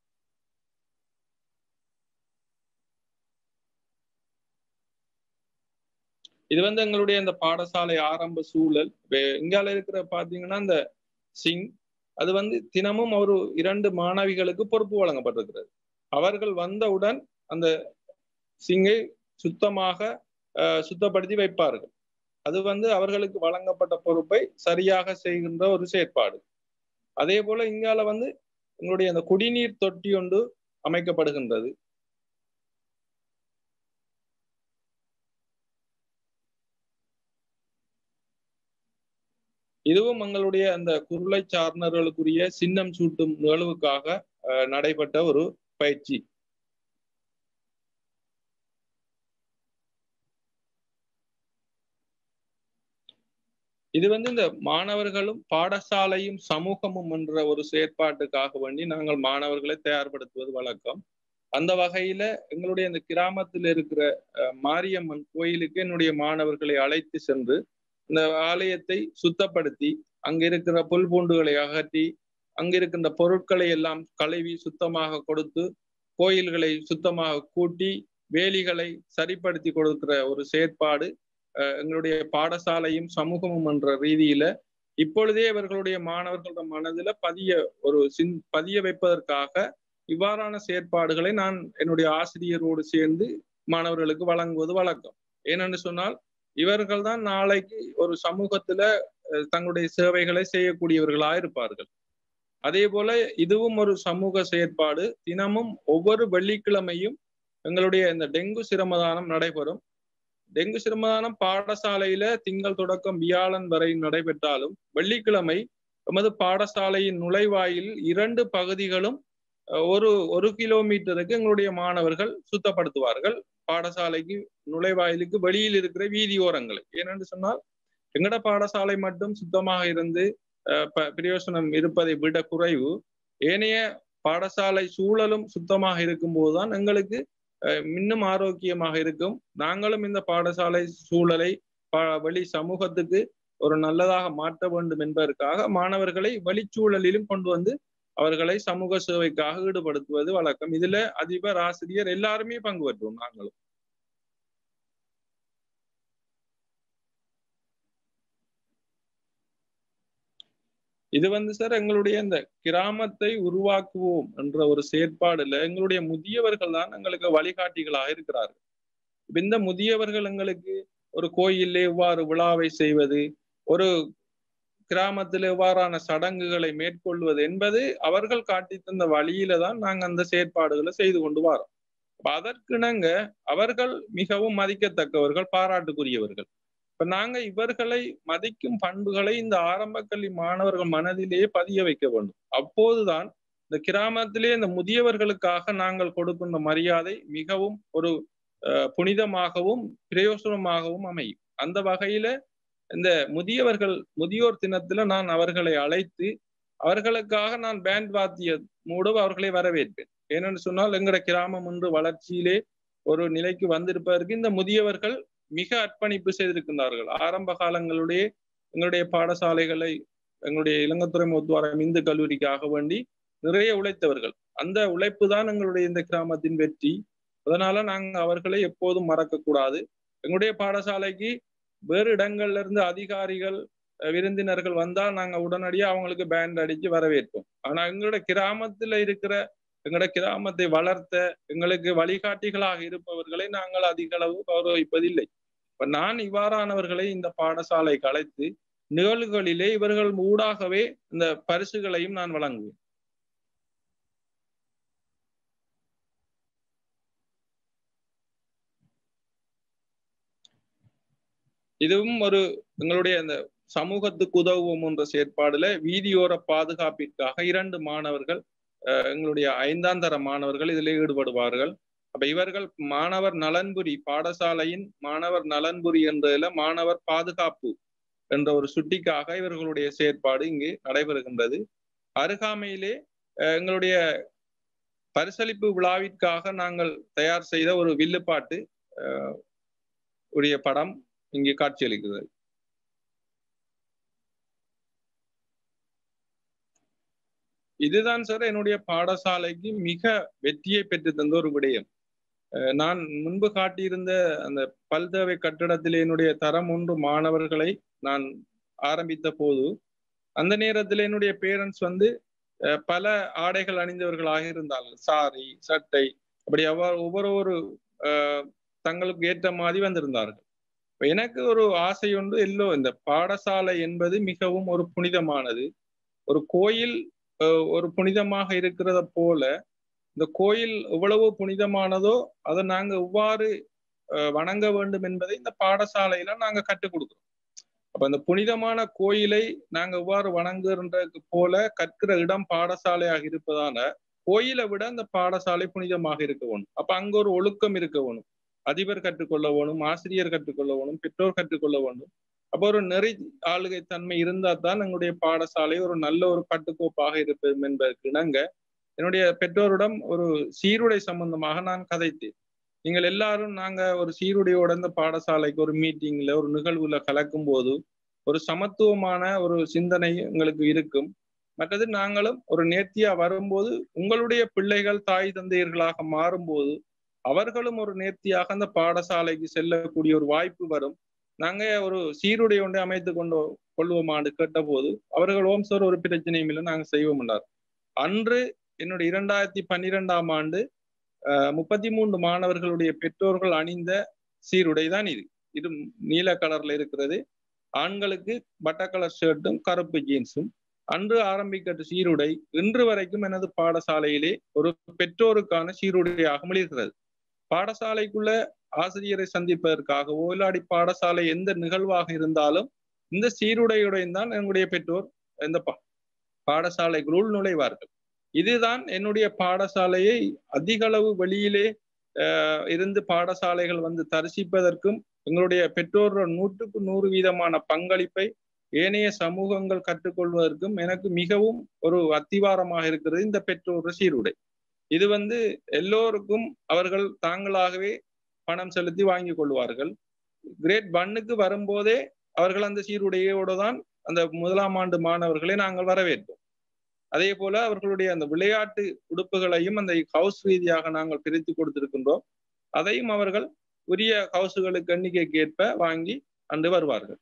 B: இது எங்களுடைய இந்த பாடசாலை ஆரம்ப சூழல். இங்கால இருக்கிற பாத்தீங்கன்னா இந்த சிங் அது தினமும் ஒரு 2 மாணவிகளுக்கு பொறுப்பு வழங்கப்பட்டிருக்கிறது. அவர்கள் வந்தவுடன் அந்த சிங்கை சுத்தப்படுத்தி வைப்பார்கள். அது அவர்களுக்கு வழங்கப்பட்ட பொறுப்பை சரியாக செய்கின்ற ஒரு செயற்பாடு. அதே போல இங்கால எங்களுடைய அந்த குடிநீர் தொட்டி ஒன்று அமைக்கப்படுகின்றது. இதுவும் எங்களுடைய அந்த குருளை சாரணர்களுக்குரிய சின்னம் சூட்டும் நிகழ்வுக்காக நடைபெற்ற ஒரு பயிற்சி. இது இந்த மாணவர்களும் பாடசாலையும் சமூகமும் என்ற ஒரு செயற்பாட்டுக்காக வேண்டி நாங்கள் மாணவர்களை தயார்படுத்துவது வழக்கம். அந்த வகையில எங்களுடைய இந்த கிராமத்தில் இருக்கிற மாரியம்மன் கோயிலுக்கு என்னுடைய மாணவர்களை அழைத்து சென்று இந்த ஆலயத்தை சுத்தப்படுத்தி அங்க இருக்கிற புல் பூண்டுகளை அகற்றி அங்கிருக்கின்ற பொருட்களை எல்லாம் கழுவி சுத்தமாக கொடுத்து கோயில்களை சுத்தமாக கூட்டி வேலிகளை சரிப்படுத்தி கொடுக்கிற ஒரு செயற்பாடு எங்களுடைய பாடசாலையும் சமூகமும் என்ற ரீதியில இப்பொழுதே இவர்களுடைய மாணவர்களோட மனதில பதிய வைப்பதற்காக இவ்வாறான செயற்பாடுகளை நான் என்னுடைய ஆசிரியரோடு சேர்ந்து மாணவர்களுக்கு வழங்குவது வழக்கம். ஏனென்று சொன்னால் இவர்கள் தான் நாளைக்கு ஒரு சமூகத்துல தங்களுடைய சேவைகளை செய்யக்கூடியவர்களாக இருப்பார்கள். அதே போல இதுவும் ஒரு சமூக செயற்பாடு. தினமும் ஒவ்வொரு வெள்ளிக்கிழமையும் எங்களுடைய இந்த டெங்கு சிரமதானம் நடைபெறும். டெங்கு சிரமதானம் பாடசாலையில திங்கள் தொடக்கம் வியாழன் வரை நடைபெற்றாலும் வெள்ளிக்கிழமை எமது பாடசாலையின் நுழைவாயில் 2 பகுதிகளும் ஒரு கிலோமீட்டருக்கு எங்களுடைய மாணவர்கள் சுத்தப்படுத்துவார்கள். பாடசாலைக்கு நுழைவாயிலுக்கு வெளியில் இருக்கிற வீதியோரங்களை. ஏனென்று சொன்னால் எங்கட பாடசாலை மட்டும் சுத்தமாக இருந்து பிரயோசனம் இருப்பதை விட குறைவு ஏனைய பாடசாலை சூழலும் சுத்தமாக இருக்கும் போதுதான் எங்களுக்கு இன்னும் ஆரோக்கியமாக இருக்கும். நாங்களும் இந்த பாடசாலை சூழலை வெளி சமூகத்துக்கு ஒரு நல்லதாக மாற்ற வேண்டும் என்பதற்காக மாணவர்களை வெளிச்சூழலிலும் கொண்டு வந்து அவர்களை சமூக சேவைக்காக ஈடுபடுத்துவது வழக்கம். இதுல அதிபர், ஆசிரியர் எல்லாருமே பங்கு பெற்றோம். நாங்களும் இது சார் எங்களுடைய இந்த கிராமத்தை உருவாக்குவோம் என்ற ஒரு செயற்பாடுல எங்களுடைய முதியவர்கள் தான் எங்களுக்கு வழிகாட்டிகளாக இருக்கிறார்கள். இந்த முதியவர்கள் எங்களுக்கு ஒரு கோயிலே எவ்வாறு விழாவை செய்வது, ஒரு கிராமத்தில் எவ்வாறான சடங்குகளை மேற்கொள்வது என்பது அவர்கள் காட்டி தந்த வழியில தான் நாங்கள் அந்த செயற்பாடுகளை செய்து கொண்டு வரோம். அதற்கிணங்க அவர்கள் மிகவும் மதிக்கத்தக்கவர்கள், பாராட்டுக்குரியவர்கள். இப்ப நாங்க இவர்களை மதிக்கும் பண்புகளை இந்த ஆரம்ப கல்வி மாணவர்கள் மனதிலேயே பதிய வைக்க வேண்டும். அப்போதுதான் இந்த கிராமத்திலே இந்த முதியவர்களுக்காக நாங்கள் கொடுக்கின்ற மரியாதை மிகவும் ஒரு புனிதமாகவும் பிரயோசனமாகவும் அமையும். அந்த வகையில இந்த முதியோர் தினத்துல நான் அவர்களை அழைத்து அவர்களுக்காக நான் பேண்ட் வாத்திய மூலம் அவர்களை வரவேற்பேன். ஏனென்று சொன்னால் எங்கட கிராமம் ஒன்று வளர்ச்சியிலே ஒரு நிலைக்கு வந்திருப்பதற்கு இந்த முதியவர்கள் மிக அர்ப்பணிப்பு செய்திருக்கின்றார்கள். ஆரம்ப காலங்களுடைய எங்களுடைய பாடசாலைகளை எங்களுடைய இளங்கத்துறை முத்துவாரம் இந்து கல்லூரிக்காக வேண்டி நிறைய உழைத்தவர்கள். அந்த உழைப்பு தான் எங்களுடைய இந்த கிராமத்தின் வெற்றி. அதனால நாங்க அவர்களை எப்போதும் மறக்க கூடாது. எங்களுடைய பாடசாலைக்கு வேறு இடங்கள்ல இருந்து அதிகாரிகள், விருந்தினர்கள் வந்தால் நாங்க உடனடியாக அவங்களுக்கு பேண்ட் அடிச்சு வரவேற்போம். ஆனா எங்களோட கிராமத்துல இருக்கிற எங்களோட கிராமத்தை வளர்த்த எங்களுக்கு வழிகாட்டிகளாக இருப்பவர்களை நாங்கள் அதிக அளவு கௌரவிப்பதில்லை. இப்ப நான் இவ்வாறானவர்களை இந்த பாடசாலைக்கு அழைத்து நிகழ்வுகளிலே இவர்கள் ஊடாகவே இந்த பரிசுகளையும் நான் வழங்குவேன். இதுவும் ஒரு எங்களுடைய அந்த சமூகத்துக்கு உதவுவோம் என்ற செயற்பாடுல வீதியோர பாதுகாப்பிற்காக 2 மாணவர்கள், எங்களுடைய 5ஆம் தர மாணவர்கள் இதில் ஈடுபடுவார்கள். அப்ப இவர்கள் மாணவர் நலன்புரி, பாடசாலையின் மாணவர் நலன்புரி என்றதுல மாணவர் பாதுகாப்பு என்ற ஒரு சுட்டிக்காக இவர்களுடைய செயற்பாடு இங்கு நடைபெறுகின்றது. அருகாமையிலே எங்களுடைய பரிசளிப்பு விழாவிற்காக நாங்கள் தயார் செய்த ஒரு வில்லுப்பாட்டு உடைய படம் இங்கே காட்சியளிக்கிறது. இதுதான் சார் என்னுடைய பாடசாலைக்கு மிக வெற்றியை பெற்று தந்த ஒரு விடயம். நான் முன்பு காட்டியிருந்த அந்த பல்தேவை கட்டிடத்தில் என்னுடைய தரம் 1 மாணவர்களை நான் ஆரம்பித்த போது அந்த நேரத்தில் என்னுடைய பேரண்ட்ஸ் பல ஆடைகள் அணிந்தவர்களாக இருந்தார்கள். சாரி, சட்டை, அப்படி ஒவ்வொரு தங்களுக்கு ஏற்ற மாதிரி வந்திருந்தார்கள். எனக்கு ஒரு ஆசை உண்டு. இந்த பாடசாலை என்பது மிகவும் ஒரு புனிதமானது. ஒரு கோயில் ஒரு புனிதமாக இருக்கிறத போல இந்த கோயில் எவ்வளவு புனிதமானதோ அதை நாங்க எவ்வாறு வணங்க வேண்டும் என்பதை இந்த பாடசாலையில நாங்க கற்றுக் கொடுக்கிறோம். அப்ப அந்த புனிதமான கோயிலை நாங்க எவ்வாறு வணங்குறதுக்கு போல கற்கிற இடம் பாடசாலையாக இருப்பதால கோயிலை விட அந்த பாடசாலை புனிதமாக இருக்க வேணும். அப்ப அங்க ஒரு ஒழுக்கம் இருக்க வேணும். அதிபர் கற்றுக்கொள்ள வேணும், ஆசிரியர் கற்றுக்கொள்ள வேணும், பெற்றோர் கற்றுக்கொள்ள வேண்டும். அப்போ ஒரு நெறி ஆளுகை தன்மை இருந்தால் தான் எங்களுடைய பாடசாலை ஒரு நல்ல ஒரு கட்டுக்கோப்பாக இருப்பது என்பதற்கு இணங்க என்னுடைய பெற்றோரிடம் ஒரு சீருடை சம்பந்தமாக நான் கதைத்தேன். நீங்கள் எல்லாரும் நாங்க ஒரு சீருடையோட இந்த பாடசாலைக்கு ஒரு மீட்டிங்ல ஒரு நிகழ்வுல கலக்கும் போது ஒரு சமத்துவமான ஒரு சிந்தனை எங்களுக்கு இருக்கும். மற்றது நாங்களும் ஒரு நேர்த்தியா வரும்போது உங்களுடைய பிள்ளைகள் தாய் தந்தையர்களாக மாறும்போது அவர்களும் ஒரு நேர்த்தியாக அந்த பாடசாலைக்கு செல்லக்கூடிய ஒரு வாய்ப்பு வரும். நாங்க ஒரு சீருடை ஒன்றை அமைத்து கொள்வோமான்னு கேட்ட போது அவர்கள் ஓம் சார் ஒரு பிரச்சனையும் இல்லை, நாங்க செய்வோம்னார். அன்று என்னுடைய 2012ஆம் ஆண்டு 33 மாணவர்களுடைய பெற்றோர்கள் அணிந்த சீருடை தான் இது. இது நீல கலர்ல இருக்கிறது. ஆண்களுக்கு பட்டை கலர் ஷர்ட்டும் கருப்பு ஜீன்ஸும். அன்று ஆரம்பிக்க சீருடை இன்று வரைக்கும் எனது பாடசாலையிலே ஒரு பெற்றோருக்கான சீருடையாக மிளிர்கிறது. பாடசாலைக்குள்ள ஆசிரியரை சந்திப்பதற்காகவோ இல்லாடி பாடசாலை எந்த நிகழ்வாக இருந்தாலும் இந்த சீருடையுடன் தான் என்னுடைய பெற்றோர் இந்த பாடசாலைக்குள் நுழைவார்கள். இதுதான் என்னுடைய பாடசாலையை அதிக அளவு வெளியிலே இருந்து பாடசாலைகள் வந்து தரிசிப்பதற்கும் எங்களுடைய பெற்றோர் 100% பங்களிப்பை ஏனைய சமூகங்கள் கற்றுக்கொள்வதற்கும் எனக்கு மிகவும் ஒரு அத்திவாரமாக இருக்கிறது இந்த பெற்றோர் சீருடை. இது வந்து எல்லோருக்கும் அவர்கள் தாங்களாகவே பணம் செலுத்தி வாங்கி கொள்வார்கள். கிரேட் 1க்கு வரும்போதே அவர்கள் அந்த சீருடையோடு தான் அந்த 1ஆம் ஆண்டு மாணவர்களை நாங்கள் வரவேற்போம். அதே போல அவர்களுடைய அந்த விளையாட்டு உடுப்புகளையும் அந்த ஹவுஸ் ரீதியாக நாங்கள் பிரித்து கொடுத்திருக்கின்றோம். அதையும் அவர்கள் உரிய ஹவுஸுகளுக்கு எண்ணிக்கைக்கு ஏற்ப வாங்கி அன்று வருவார்கள்.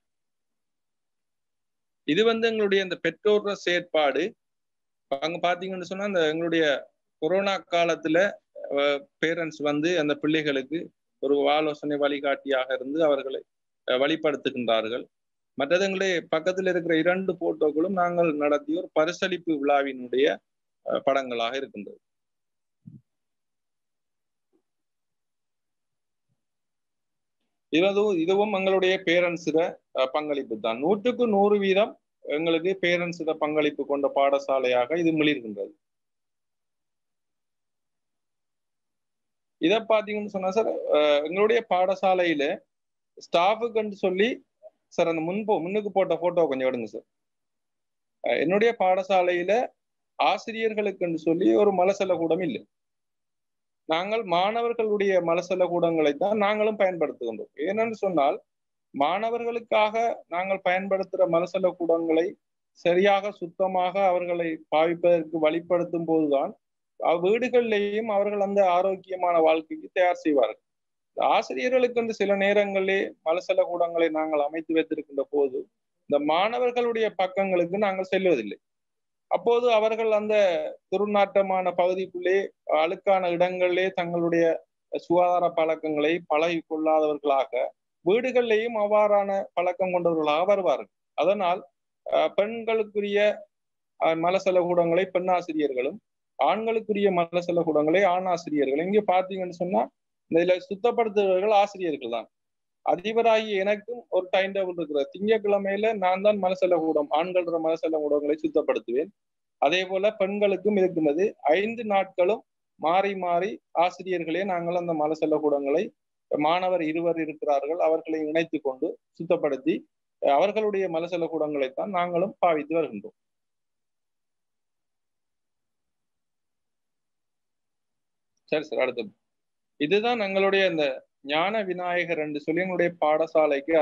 B: இது வந்து எங்களுடைய இந்த பெற்றோர் செயற்பாடு. அங்க பாத்தீங்கன்னு சொன்னா அந்த எங்களுடைய கொரோனா காலத்துல பேரண்ட்ஸ் வந்து அந்த பிள்ளைகளுக்கு ஒரு ஆலோசனை வழிகாட்டியாக இருந்து அவர்களை வழிபடுத்துகின்றார்கள். மற்றது எங்களுடைய பக்கத்தில் இருக்கிற 2 போட்டோக்களும் நாங்கள் நடத்திய ஒரு பரிசளிப்பு விழாவினுடைய படங்களாக இருக்கின்றது. இதுவும் எங்களுடைய பேரண்ட்ஸிட பங்களிப்பு தான். 100க்கு 100% எங்களுக்கு பேரண்ட்ஸிட பங்களிப்பு கொண்ட பாடசாலையாக இது மிளிர்கின்றது. இதை பாத்தீங்கன்னு சொன்னா சார், எங்களுடைய பாடசாலையில ஸ்டாஃபுக்குன்னு சொல்லி சார் அந்த முன்னுக்கு போட்ட போட்டோ கொஞ்சம் எடுங்க சார். என்னுடைய பாடசாலையில ஆசிரியர்களுக்குன்னு சொல்லி ஒரு மலசல கூடம் இல்லை. நாங்கள் மாணவர்களுடைய மலசல கூடங்களை தான் நாங்களும் பயன்படுத்துகின்றோம். ஏனென்று சொன்னால் மாணவர்களுக்காக நாங்கள் பயன்படுத்துகிற மலசல கூடங்களை சரியாக சுத்தமாக அவர்களை பாவிப்பதற்கு வழிபடுத்தும் போதுதான் வீடுகளிலேயும் அவர்கள் அந்த ஆரோக்கியமான வாழ்க்கைக்கு தயார் செய்வார்கள். ஆசிரியர்களுக்கு சில நேரங்களிலே மலசல கூடங்களை நாங்கள் அமைத்து வைத்திருக்கின்ற போது இந்த மாணவர்களுடைய பக்கங்களுக்கு நாங்கள் செல்வதில்லை. அப்போது அவர்கள் அந்த துர்நாற்றமான பகுதிக்குள்ளே அழுக்கான இடங்களிலே தங்களுடைய சுகாதார பழக்கங்களை பழகி கொள்ளாதவர்களாக வீடுகளிலேயும் அவ்வாறான பழக்கம் கொண்டவர்களாக வருவார்கள். அதனால் பெண்களுக்குரிய மலசல கூடங்களை பெண் ஆசிரியர்களும் ஆண்களுக்குரிய மலசல கூடங்களை ஆண் ஆசிரியர்களும் இங்கே பார்த்தீங்கன்னு சொன்னா இதுல சுத்தப்படுத்துபவர்கள் ஆசிரியர்கள் தான். அதிபராகிய எனக்கும் ஒரு டைம் டேபிள் இருக்கிற திங்கட்கிழமையில நான் தான் மலசல கூடம் ஆண்கள மலசல கூடங்களை சுத்தப்படுத்துவேன். அதே போல பெண்களுக்கும் இருக்கின்றது. 5 நாட்களும் மாறி மாறி ஆசிரியர்களே நாங்கள் அந்த மலசல கூடங்களை மாணவர் 2 இருக்கிறார்கள் அவர்களை இணைத்து கொண்டு சுத்தப்படுத்தி அவர்களுடைய மலசல கூடங்களைத்தான் நாங்களும் பாவித்து வருகின்றோம். சரி சார், அடுத்தது இதுதான் எங்களுடைய இந்த ஞான விநாயகர் என்று சொல்லி எங்களுடைய பாடசாலைக்கு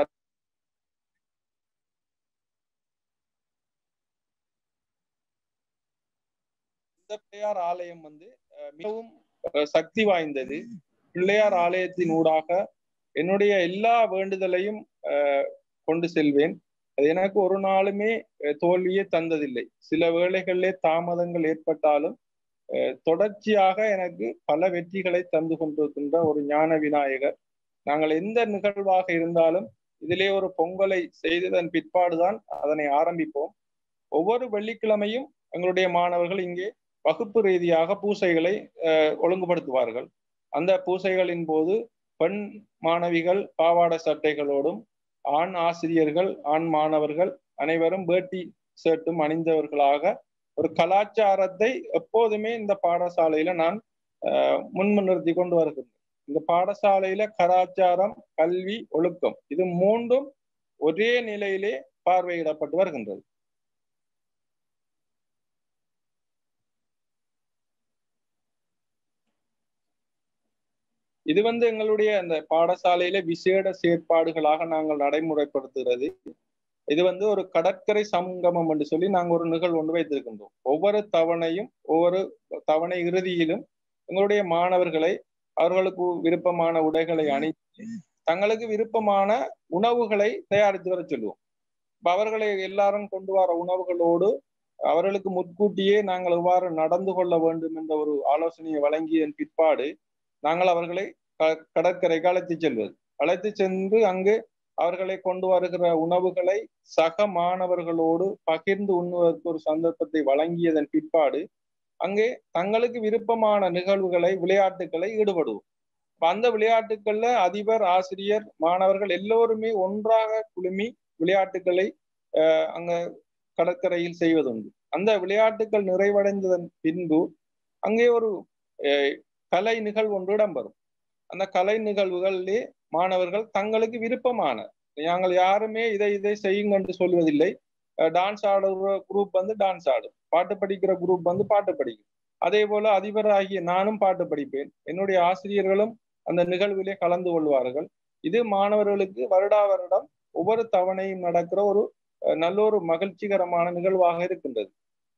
B: இந்த பிள்ளையார் ஆலயம் வந்து மிகவும் சக்தி வாய்ந்தது. பிள்ளையார் ஆலயத்தின் ஊடாக என்னுடைய எல்லா வேண்டுதலையும் கொண்டு செல்வேன். அது எனக்கு ஒரு நாளுமே தோல்வியே தந்ததில்லை. சில வேளைகளிலே தாமதங்கள் ஏற்பட்டாலும் தொடர்ச்சியாக எனக்கு பல வெற்றிகளை தந்து கொண்டிருக்கின்ற ஒரு ஞான விநாயகர். நாங்கள் எந்த நிகழ்வாக இருந்தாலும் இதிலே ஒரு பொங்கலை செய்ததன் பிற்பாடுதான் அதனை ஆரம்பிப்போம். ஒவ்வொரு வெள்ளிக்கிழமையும் எங்களுடைய மாணவர்கள் இங்கே வகுப்பு ரீதியாக பூசைகளை ஒழுங்குபடுத்துவார்கள். அந்த பூசைகளின் போது பெண் மாணவிகள் பாவாடை சட்டைகளோடும் ஆண் ஆசிரியர்கள் ஆண் மாணவர்கள் அனைவரும் வேட்டி ஷர்ட்டும் அணிந்தவர்களாக ஒரு கலாச்சாரத்தை எப்போதுமே இந்த பாடசாலையில நான் முன்னிறுத்தி கொண்டு வருகிறேன். இந்த பாடசாலையில கலாச்சாரம், கல்வி, ஒழுக்கம் இது 3ம் ஒரே நிலையிலே பார்வையிடப்பட்டு வருகின்றது. இது வந்து எங்களுடைய அந்த பாடசாலையில விசேட செயற்பாடுகளாக நாங்கள் நடைமுறைப்படுத்துகிறது. இது வந்து ஒரு கடற்கரை சங்கமம் என்று சொல்லி நாங்கள் ஒரு நிகழ்வு ஒன்று வைத்திருக்கின்றோம். ஒவ்வொரு தவணை இறுதியிலும் எங்களுடைய மாணவர்களை அவர்களுக்கு விருப்பமான உடைகளை அணிந்து தங்களுக்கு விருப்பமான உணவுகளை தயாரித்து வர சொல்லுவோம். அவர்களை எல்லாரும் கொண்டு வர உணவுகளோடு அவர்களுக்கு முன்கூட்டியே நாங்கள் எவ்வாறு நடந்து கொள்ள வேண்டும் என்ற ஒரு ஆலோசனையை வழங்கியதன் பிற்பாடு நாங்கள் அவர்களை கடற்கரைக்கு அழைத்து சென்று அங்கு அவர்களை கொண்டு வருகிற உணவுகளை சக மாணவர்களோடு பகிர்ந்து உண்ணுவதற்கு ஒரு சந்தர்ப்பத்தை வழங்கியதன் பிற்பாடு அங்கே தங்களுக்கு விருப்பமான நிகழ்வுகளை விளையாட்டுகளை ஈடுபடுவோம். அந்த விளையாட்டுகள்ல அதிபர், ஆசிரியர், மாணவர்கள் எல்லோருமே ஒன்றாக குழுமி விளையாட்டுகளை அங்க கடற்கரையில் செய்வதுண்டு. அந்த விளையாட்டுகள் நிறைவடைந்ததன் பின்பு அங்கே ஒரு கலை நிகழ்வு ஒன்று இடம்பெறும். அந்த கலை நிகழ்வுகளிலே மாணவர்கள் தங்களுக்கு விருப்பமான, நாங்கள் யாருமே இதை செய்யுங்க என்று சொல்வதில்லை. டான்ஸ் ஆடுற குரூப் வந்து டான்ஸ் ஆடும், பாட்டு படிக்கிற குரூப் வந்து பாட்டு படிக்கும். அதே போல அதிபராகிய நானும் பாட்டு படிப்பேன், என்னுடைய ஆசிரியர்களும் அந்த நிகழ்விலே கலந்து கொள்வார்கள். இது மாணவர்களுக்கு வருடா வருடம் ஒவ்வொரு தவணையும் நடக்கிற ஒரு நல்ல ஒரு மகிழ்ச்சிகரமான நிகழ்வாக இருக்கின்றது.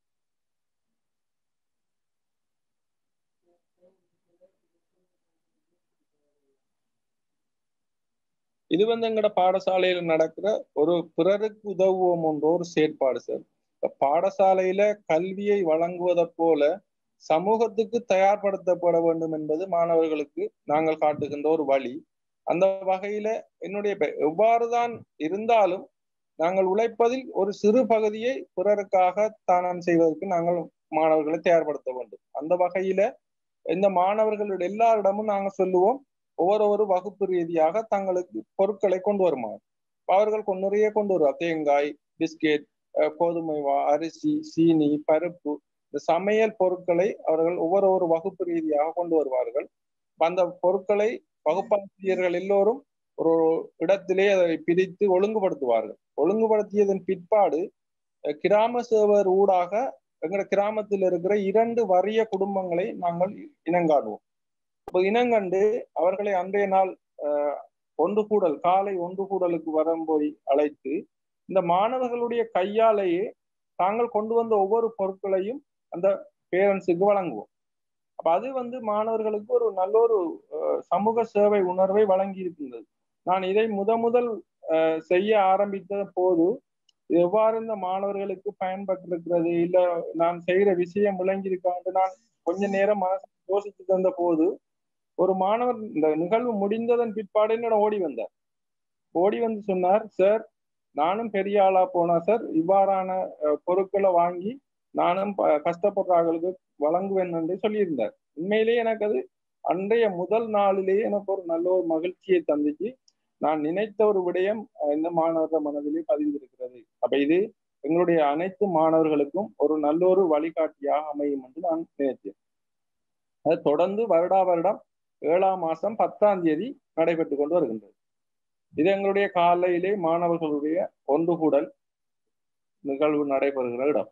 B: இது வந்து எங்கட பாடசாலையில நடக்கிற ஒரு பிறருக்கு உதவுவோம் என்ற ஒரு செயற்பாடு சார். பாடசாலையில கல்வியை வழங்குவதை போல சமூகத்துக்கு தயார்படுத்தப்பட வேண்டும் என்பது மாணவர்களுக்கு நாங்கள் காட்டுகின்ற ஒரு வழி. அந்த வகையில என்னுடைய எவ்வாறுதான் இருந்தாலும் நாங்கள் உழைப்பதில் ஒரு சிறு பகுதியை பிறருக்காக தானம் செய்வதற்கு நாங்கள் மாணவர்களை தயார்படுத்த வேண்டும். அந்த வகையில இந்த மாணவர்களுடைய எல்லாரிடமும் நாங்கள் சொல்லுவோம், ஒவ்வொரு வகுப்பு ரீதியாக தங்களுக்கு பொருட்களை கொண்டு வருமாறு. அவர்கள் நிறைய கொண்டு வருவார், தேங்காய், பிஸ்கெட், கோதுமை, அரிசி, சீனி, பருப்பு, இந்த சமையல் பொருட்களை அவர்கள் ஒவ்வொரு வகுப்பு ரீதியாக கொண்டு வருவார்கள். அந்த பொருட்களை வகுப்பாசிரியர்கள் எல்லோரும் ஒரு இடத்திலே அதை பிரித்து ஒழுங்குபடுத்துவார்கள். ஒழுங்குபடுத்தியதன் பிற்பாடு கிராம சேவர் ஊடாக எங்களோட கிராமத்தில் இருக்கிற 2 வறிய குடும்பங்களை நாங்கள் இனங்காணுவோம். இனங்கண்டு அவர்களை அன்றைய நாள் ஒன்று கூடல், காலை ஒன்று கூடலுக்கு வரும்போய் அழைத்து இந்த மாணவர்களுடைய கையாலேயே தாங்கள் கொண்டு வந்த ஒவ்வொரு பொருட்களையும் அந்த பேரண்ட்ஸுக்கு வழங்குவோம். அப்ப அது வந்து மாணவர்களுக்கு ஒரு நல்ல ஒரு சமூக சேவை உணர்வை வழங்கி இருக்கின்றது. நான் இதை முதல் செய்ய ஆரம்பித்த போது எவ்வாறு இந்த மாணவர்களுக்கு பயன்பட்டிருக்கிறது, இல்ல நான் செய்யற விஷயம் விளங்கியிருக்கான்னு நான் கொஞ்ச நேரம் யோசித்து தந்த போது ஒரு மாணவர் இந்த நிகழ்வு முடிந்ததன் பிற்பாடு என்னோட ஓடி வந்து சொன்னார், சார் நானும் பெரிய ஆளா போனா சார், இவ்வாறான பொருட்களை வாங்கி நானும் கஷ்டப்படுறாங்களுக்கு வழங்குவேன் என்று சொல்லியிருந்தார். உண்மையிலேயே எனக்கு அது அன்றைய முதல் நாளிலேயே எனக்கு ஒரு நல்ல ஒரு மகிழ்ச்சியை தந்துச்சு. நான் நினைத்த ஒரு விடயம் இந்த மாணவர்கள் மனதிலே பதிந்திருக்கிறது. அப்ப இது எங்களுடைய அனைத்து மாணவர்களுக்கும் ஒரு நல்ல ஒரு வழிகாட்டியாக அமையும் என்று நான் நினைத்தேன். அது தொடர்ந்து வருடா வருடம் 7ஆம் மாதம் 10ஆம் தேதி நடைபெற்று கொண்டு வருகின்றது. இது எங்களுடைய காலையிலே மாணவர்களுடைய ஒன்று கூடல் நிகழ்வு நடைபெறுகிற இடம்.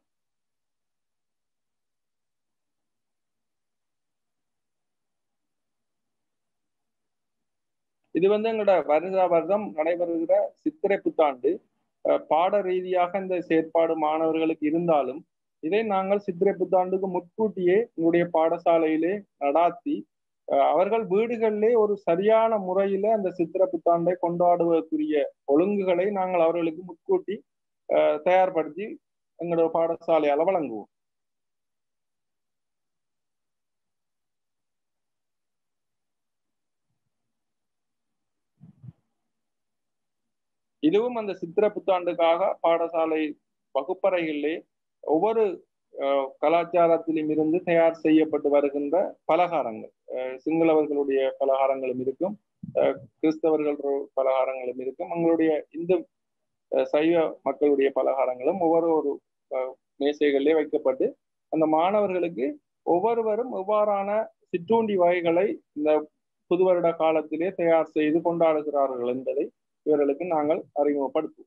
B: இது வந்து எங்களோட வருடா வருடம் நடைபெறுகிற சித்திரை புத்தாண்டு பாட ரீதியாக இந்த செயற்பாடு மாணவர்களுக்கு இருந்தாலும் இதை நாங்கள் சித்திரை புத்தாண்டுக்கு முன்கூட்டியே எங்களுடைய பாடசாலையிலே நடாத்தி அவர்கள் வீடுகளிலே ஒரு சரியான முறையில அந்த சித்திரை புத்தாண்டை கொண்டாடுவதற்குரிய ஒழுங்குகளை நாங்கள் அவர்களுக்கு முன்கூட்டி தயார்படுத்தி எங்களோட பாடசாலையால வழங்குவோம். இதுவும் அந்த சித்திரை புத்தாண்டுக்காக பாடசாலை வகுப்பறைகளிலே ஒவ்வொரு கலாச்சாரத்திலும் இருந்து தயார் செய்யப்பட்டு வருகின்ற பலகாரங்கள், சிங்களவர்களுடைய பலகாரங்களும் இருக்கும், கிறிஸ்தவர்கள் பலகாரங்களும் இருக்கும், எங்களுடைய இந்து சைவ மக்களுடைய பலகாரங்களும் ஒவ்வொரு மேசைகளிலே வைக்கப்பட்டு அந்த மாணவர்களுக்கு ஒவ்வொருவரும் எவ்வாறான சிற்றுண்டி வகைகளை இந்த புது வருட காலத்திலே தயார் செய்து கொண்டாடுகிறார்கள் என்பதை இவர்களுக்கு நாங்கள் அறிமுகப்படுத்துவோம்.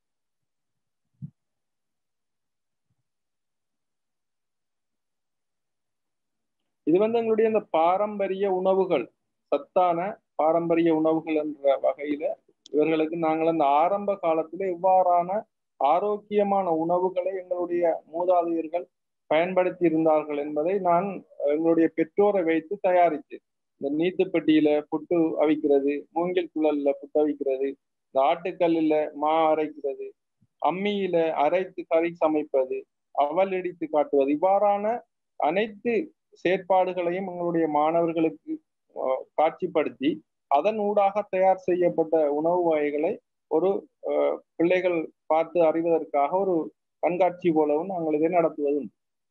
B: இது வந்து எங்களுடைய இந்த பாரம்பரிய உணவுகள், சத்தான பாரம்பரிய உணவுகள் என்ற வகையில இவர்களுக்கு நாங்கள் அந்த ஆரம்ப காலத்துல எவ்வாறான ஆரோக்கியமான உணவுகளை எங்களுடைய மூதாதையர்கள் பயன்படுத்தி இருந்தார்கள் என்பதை நான் எங்களுடைய பெற்றோரை வைத்து தயாரித்தேன். இந்த நீத்துப்பட்டியில புட்டு அவிக்கிறது, மூங்கில் குழல்ல புட்டு அவிக்கிறது, இந்த ஆட்டுக்கல்லில மா அரைக்கிறது, அம்மியில அரைத்து கறி சமைப்பது, அவல் இடித்து காட்டுவது, இவ்வாறான அனைத்து செயற்பாடுகளையும் எங்களுடைய மாணவர்களுக்கு காட்சிப்படுத்தி அதன் ஊடாக தயார் செய்யப்பட்ட உணவு வகைகளை ஒரு பிள்ளைகள் பார்த்து அறிவதற்காக ஒரு கண்காட்சி போலவும் நாங்கள் இதை நடத்துவது.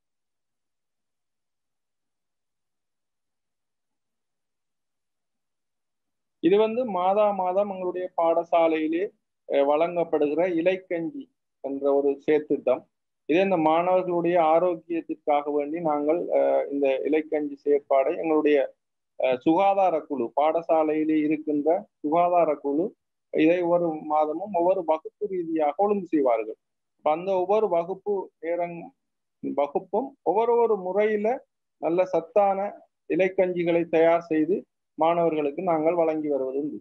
B: இது வந்து மாதம் எங்களுடைய பாடசாலையிலே வழங்கப்படுகிற இலைக்கஞ்சி என்ற ஒரு செயற்திட்டம். இதே இந்த மாணவர்களுடைய ஆரோக்கியத்திற்காக வேண்டி நாங்கள் இந்த இலைக்கஞ்சி செயற்பாடை எங்களுடைய சுகாதார குழு, பாடசாலையிலே இருக்கின்ற சுகாதார குழு இதை ஒவ்வொரு மாதமும் ஒவ்வொரு வகுப்பு ரீதியாக ஒழுங்கு செய்வார்கள். அந்த ஒவ்வொரு வகுப்பும் ஒவ்வொரு முறையில நல்ல சத்தான இலைக்கஞ்சிகளை தயார் செய்து மாணவர்களுக்கு நாங்கள் வழங்கி வருவது உண்டு.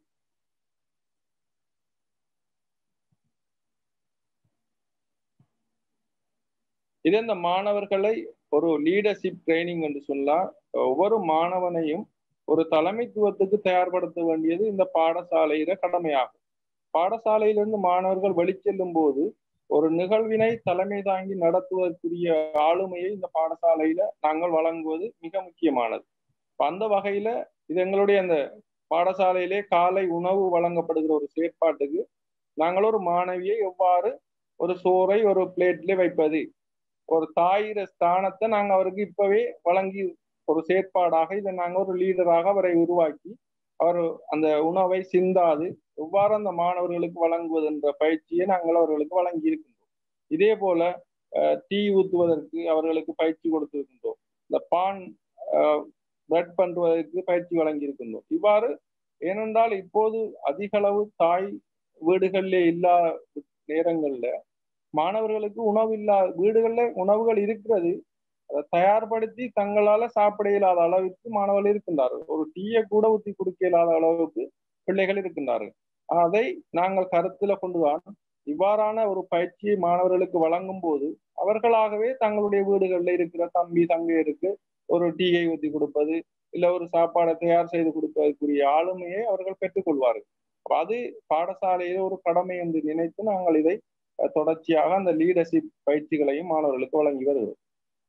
B: இது இந்த மாணவர்களை ஒரு லீடர்ஷிப் ட்ரைனிங் என்று சொல்லலாம். ஒவ்வொரு மாணவனையும் ஒரு தலைமைத்துவத்துக்கு தயார்படுத்த வேண்டியது இந்த பாடசாலையில கடமையாகும். பாடசாலையிலிருந்து மாணவர்கள் வெளிச்செல்லும் போது ஒரு நிகழ்வினை தலைமை தாங்கி நடத்துவதற்குரிய ஆளுமையை இந்த பாடசாலையில நாங்கள் வழங்குவது மிக முக்கியமானது. அந்த வகையில இது எங்களுடைய அந்த பாடசாலையிலே காலை உணவு வழங்கப்படுகிற ஒரு செயற்பாட்டுக்கு நாங்கள் ஒரு மாணவியை எவ்வாறு ஒரு சோறை ஒரு பிளேட்ல வைப்பது, ஒரு தாயிர ஸ்தானத்தை நாங்கள் அவருக்கு இப்பவே வழங்கி ஒரு செயற்பாடாக இதை நாங்கள் ஒரு லீடராக அவரை உருவாக்கி அவர் அந்த உணவை சிந்தாது எவ்வாறு அந்த மாணவர்களுக்கு வழங்குவது என்ற பயிற்சியை நாங்கள் அவர்களுக்கு வழங்கி இருக்கின்றோம். இதே போல டீ ஊற்றுவதற்கு அவர்களுக்கு பயிற்சி கொடுத்திருக்கின்றோம். இந்த பான் பிரெட் பண்ணுவதற்கு பயிற்சி வழங்கி இருக்கின்றோம். இவ்வாறு ஏனென்றால் இப்போது அதிக அளவு தாய் வீடுகளிலே இல்லாத நேரங்கள்ல மாணவர்களுக்கு உணவு வீடுகள்ல உணவுகள் இருக்கிறது, அதை தயார்படுத்தி தங்களால சாப்பிட இயலாத அளவுக்கு மாணவர்கள் இருக்கின்றார்கள். ஒரு டீயை கூட ஊற்றி கொடுக்க இயலாத அளவுக்கு பிள்ளைகள் இருக்கின்றார்கள். அதை நாங்கள் கருத்துல கொண்டுதான் இவ்வாறான ஒரு பயிற்சியை மாணவர்களுக்கு வழங்கும் போது அவர்களாகவே தங்களுடைய வீடுகளில் இருக்கிற தம்பி தங்கையருக்கு ஒரு டீயை ஊற்றி கொடுப்பது, இல்லை ஒரு சாப்பாடை தயார் செய்து கொடுப்பதற்குரிய ஆளுமையை அவர்கள் பெற்றுக்கொள்வார்கள். அது பாடசாலையில ஒரு கடமை என்று நினைத்து நாங்கள் இதை தொடர்ச்சியாக அந்த லீடர்ஷிப் பயிற்சிகளையும் மாணவர்களுக்கு வழங்கி வருகிறோம்.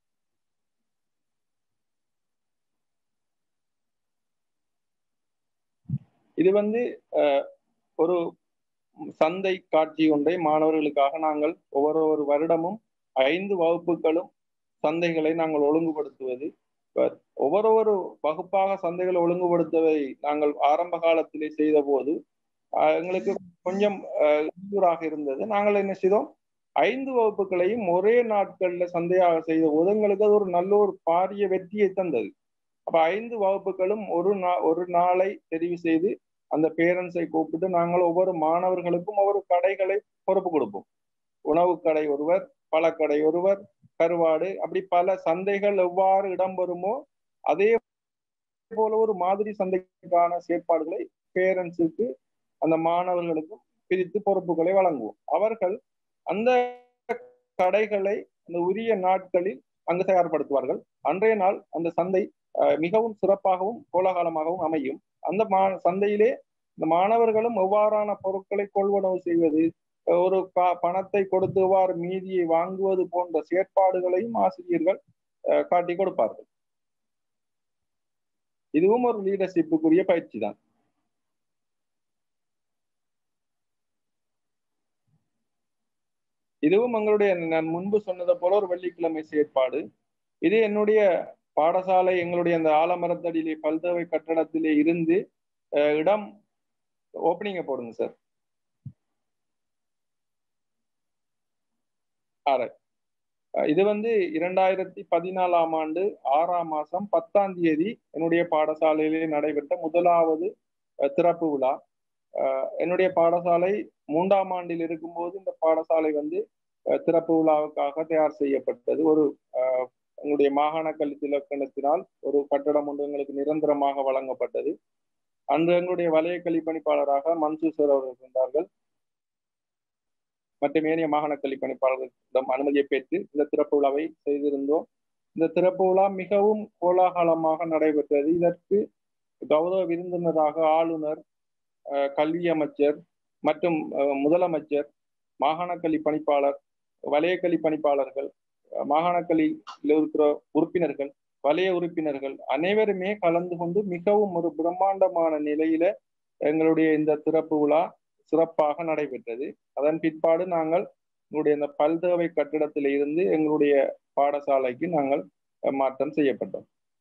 B: இது ஒரு சந்தை காட்சி ஒன்றை மாணவர்களுக்காக நாங்கள் ஒவ்வொரு வருடமும் 5 வகுப்புகளும் சந்தைகளை நாங்கள் ஒழுங்குபடுத்துவது. ஒவ்வொரு வகுப்பாக சந்தைகளை ஒழுங்குபடுத்துவதை நாங்கள் ஆரம்ப காலத்திலே செய்த போது எங்களுக்கு கொஞ்சம் இடையூறாக இருந்தது. நாங்கள் என்ன செய்தோம், 5 வகுப்புகளையும் ஒரே நாட்கள்ல சந்தையாக செய்த போது எங்களுக்கு அது ஒரு நல்ல ஒரு பாரிய வெற்றியை தந்தது. அப்ப 5 வகுப்புகளும் ஒரு நாளை தெரிவு செய்து அந்த பேரண்ட்ஸை கூப்பிட்டு நாங்கள் ஒவ்வொரு மாணவர்களுக்கும் ஒவ்வொரு கடைகளை பொறுப்பு கொடுப்போம். உணவு கடை ஒருவர், பழக்கடை ஒருவர், கருவாடு, அப்படி பல சந்தைகள் எவ்வாறு இடம்பெறுமோ அதே போல ஒரு மாதிரி சந்தைக்கான செயற்பாடுகளை பேரண்ட்ஸுக்கு அந்த மாணவர்களுக்கும் பிரித்து பொறுப்புகளை வழங்குவோம். அவர்கள் அந்த கடைகளை அந்த உரிய நாட்களில் அங்கு தயார்படுத்துவார்கள். அன்றைய நாள் அந்த சந்தை மிகவும் சிறப்பாகவும் கோலாகலமாகவும் அமையும். அந்த சந்தையிலே இந்த மாணவர்களும் எவ்வாறான பொருட்களை கொள்வனவு செய்வது, ஒரு பணத்தை கொடுத்து எவ்வாறு மீதியை வாங்குவது போன்ற செயற்பாடுகளையும் ஆசிரியர்கள் காட்டி கொடுப்பார்கள். இதுவும் ஒரு லீடர்ஷிப்புக்குரிய பயிற்சி தான். இதுவும் எங்களுடைய நான் முன்பு சொன்னதை போல ஒரு வெள்ளிக்கிழமை செயற்பாடு. இது என்னுடைய பாடசாலை எங்களுடைய அந்த ஆலமரத்தடியிலே பல்தேவை கட்டடத்திலே இருந்து இடம் ஓப்பனிங்க போடுங்க சார். இது 2014ஆம் ஆண்டு 6ஆம் மாதம் 10ஆம் தேதி என்னுடைய பாடசாலையிலே நடைபெற்ற முதலாவது திறப்பு விழா. என்னுடைய பாடசாலை 3ஆம் ஆண்டில் இருக்கும்போது இந்த பாடசாலை திறப்பு விழாவுக்காக தயார் செய்யப்பட்டது. ஒரு எங்களுடைய மாகாண கல்வி இலக்கணத்தினால் ஒரு கட்டடம் ஒன்று எங்களுக்கு நிரந்தரமாக வழங்கப்பட்டது. அன்று எங்களுடைய வலய கல்வி பணிப்பாளராக மன்சூர் சார் அவர்கள் இருந்தார்கள். மற்றும் ஏனைய மாகாண கல்வி பணிப்பாளர்களிடம் அனுமதியை பெற்று இந்த திறப்பு விழாவை செய்திருந்தோம். இந்த திறப்பு விழா மிகவும் கோலாகலமாக நடைபெற்றது. இதற்கு கௌரவ விருந்தினராக ஆளுநர், கல்வி அமைச்சர் மற்றும் முதலமைச்சர், மாகாண கல்வி பணிப்பாளர், வலய கல்வி பணிப்பாளர்கள், மாகாண கல்வியில் இருக்கிற உறுப்பினர்கள், வலய உறுப்பினர்கள் அனைவருமே கலந்து கொண்டு மிகவும் ஒரு பிரம்மாண்டமான நிலையில எங்களுடைய இந்த திறப்பு விழா சிறப்பாக நடைபெற்றது. அதன் பிற்பாடு நாங்கள் எங்களுடைய இந்த பல்தேவை கட்டிடத்தில இருந்து எங்களுடைய பாடசாலைக்கு நாங்கள் மாற்றம் செய்யப்பட்டோம்.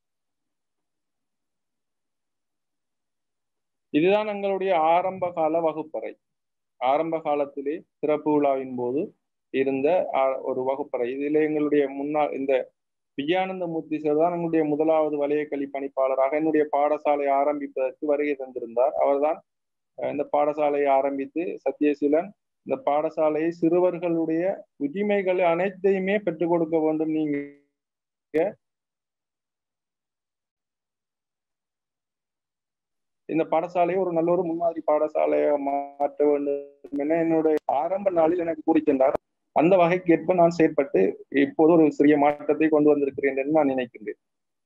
B: இதுதான் எங்களுடைய ஆரம்ப கால வகுப்பறை. ஆரம்ப காலத்திலே திறப்பு விழாவின் போது இருந்த ஒரு வகுப்பறை. இதில் எங்களுடைய முன்னாள் இந்த விஜயானந்தமூர்த்தி சார் தான் என்னுடைய முதலாவது வலயக்கல்வி பணிப்பாளராக என்னுடைய பாடசாலை ஆரம்பிப்பதற்கு வருகை தந்திருந்தார். அவர்தான் இந்த பாடசாலையை ஆரம்பித்து சத்யசீலன் இந்த பாடசாலையை சிறுவர்களுடைய உரிமைகள் அனைத்தையுமே பெற்றுக் கொடுக்க வேண்டும், நீங்க இந்த பாடசாலையை ஒரு நல்ல ஒரு முன்மாதிரி பாடசாலையை மாற்ற வேண்டும் என என்னுடைய ஆரம்ப நாளில் எனக்கு கூறிச்சென்றார். அந்த வகைக்கேற்ப நான் செயற்பட்டு இப்போது ஒரு சிறிய மாற்றத்தை கொண்டு வந்திருக்கிறேன் என்று நான் நினைக்கின்றேன்.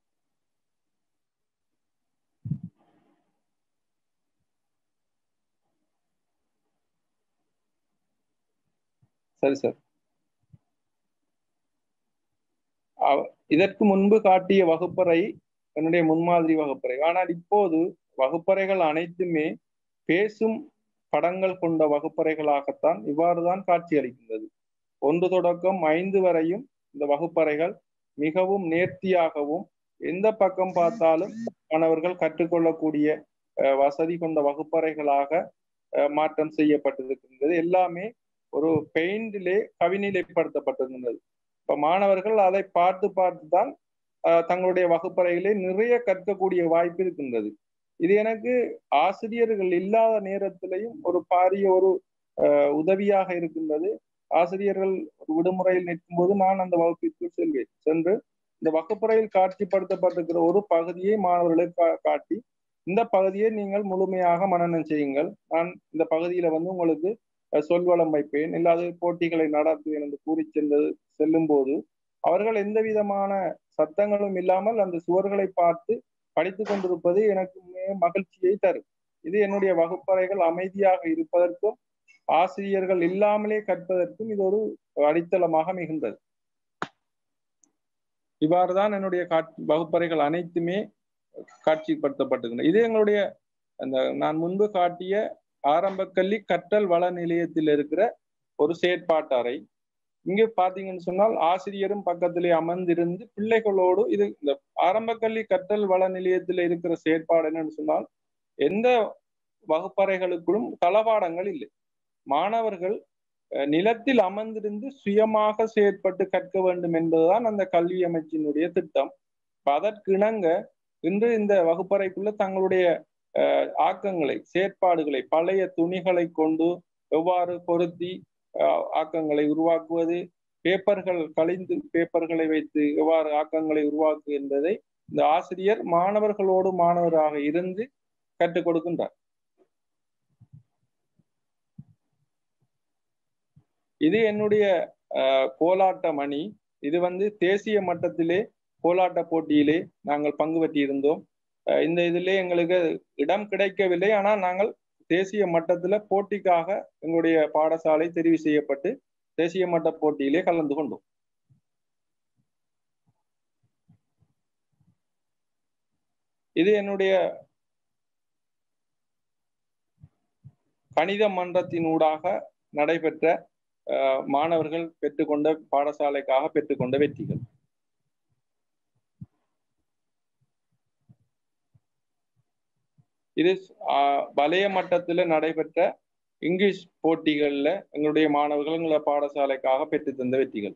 B: சரி சார். இதற்கு முன்பு காட்டிய வகுப்பறை என்னுடைய முன்மாதிரி வகுப்பறை. ஆனால் இப்போது வகுப்பறைகள் அனைத்துமே பேசும் படங்கள் கொண்ட வகுப்பறைகளாகத்தான் இவ்வாறுதான் காட்சி அளிக்கின்றது. 1 தொடக்கம் 5 வரையும் இந்த வகுப்பறைகள் மிகவும் நேர்த்தியாகவும் எந்த பக்கம் பார்த்தாலும் மாணவர்கள் கற்றுக்கொள்ளக்கூடிய வசதி கொண்ட வகுப்பறைகளாக மாற்றம் செய்யப்பட்டிருக்கின்றது. எல்லாமே ஒரு பெயிண்டிலே கவிநிலைப்படுத்தப்பட்டிருக்கின்றது. இப்ப மாணவர்கள் அதை பார்த்து தான் தங்களுடைய வகுப்பறையிலே நிறைய கற்கக்கூடிய வாய்ப்பு இருக்கின்றது. இது எனக்கு ஆசிரியர்கள் இல்லாத நேரத்திலையும் ஒரு பாரிய ஒரு உதவியாக இருக்கின்றது. ஆசிரியர்கள் விடுமுறையில் நிற்கும் போது நான் அந்த வகுப்பிற்குள் செல்வேன். சென்று இந்த வகுப்பறையில் காட்சிப்படுத்தப்பட்டிருக்கிற ஒரு பகுதியை மாணவர்களுக்கு காட்டி, இந்த பகுதியை நீங்கள் முழுமையாக மனனம் செய்யுங்கள், நான் இந்த பகுதியில உங்களுக்கு சொல்வளம் வைப்பேன், இல்லாத போட்டிகளை நடத்துவேன் என்று கூறி செல்லும் போது அவர்கள் எந்த விதமான சத்தங்களும் இல்லாமல் அந்த சுவர்களை பார்த்து படித்து கொண்டிருப்பது எனக்கு மகிழ்ச்சியை தரும். இது என்னுடைய வகுப்பறைகள் அமைதியாக இருப்பதற்கும் ஆசிரியர்கள் இல்லாமலே கற்பதற்கும் இது ஒரு அடித்தளமாக மிகுந்தது. இவ்வாறுதான் என்னுடைய வகுப்பறைகள் அனைத்துமே காட்சிப்படுத்தப்பட்டிருக்கின்றன. இது எங்களுடைய அந்த நான் முன்பு காட்டிய ஆரம்ப கல்வி கற்றல் வள நிலையத்தில் இருக்கிற ஒரு செயற்பாட்டு அறை. இங்க பாத்தீங்கன்னு சொன்னால் ஆசிரியரும் பக்கத்திலே அமர்ந்திருந்து பிள்ளைகளோடு, இது இந்த ஆரம்ப கல்வி கற்றல் வள நிலையத்தில் இருக்கிற செயற்பாடு என்னன்னு சொன்னால் எந்த வகுப்பறைகளுக்குள்ளும் தளபாடங்கள் இல்லை. மாணவர்கள் நிலத்தில் அமர்ந்திருந்து சுயமாக செயற்பட்டு கற்க வேண்டும் என்பதுதான் அந்த கல்வி அமைச்சினுடைய திட்டம். அதற்கிணங்க இன்று இந்த வகுப்பறைக்குள்ள தங்களுடைய ஆக்கங்களை, செயற்பாடுகளை, பழைய துணிகளை கொண்டு எவ்வாறு பொருத்தி ஆக்கங்களை உருவாக்குவது, பேப்பர்கள் கழிந்து பேப்பர்களை வைத்து எவ்வாறு ஆக்கங்களை உருவாக்கு என்பதை இந்த ஆசிரியர் மாணவர்களோடு மாணவராக இருந்து கற்றுக் கொடுக்கின்றார். இது என்னுடைய கோலாட்ட மணி. இது தேசிய மட்டத்திலே கோலாட்ட போட்டியிலே நாங்கள் பங்கு பெற்றி இருந்தோம். இந்த இதிலே எங்களுக்கு இடம் கிடைக்கவில்லை. ஆனால் நாங்கள் தேசிய மட்டத்துல போட்டிக்காக எங்களுடைய பாடசாலை தெரிவு செய்யப்பட்டு தேசிய மட்ட போட்டியிலே கலந்து கொண்டோம். இது என்னுடைய கணித மன்றத்தினூடாக நடைபெற்ற மாணவர்கள் பெற்றுக்கொண்ட பாடசாலைக்காக பெற்றுக்கொண்ட வெற்றிகள். இது வலய மட்டத்தில் நடைபெற்ற இங்கிலீஷ் போட்டிகள்ல எங்களுடைய மாணவர்கள் எங்களுடைய பாடசாலைக்காக பெற்று தந்த வெற்றிகள்.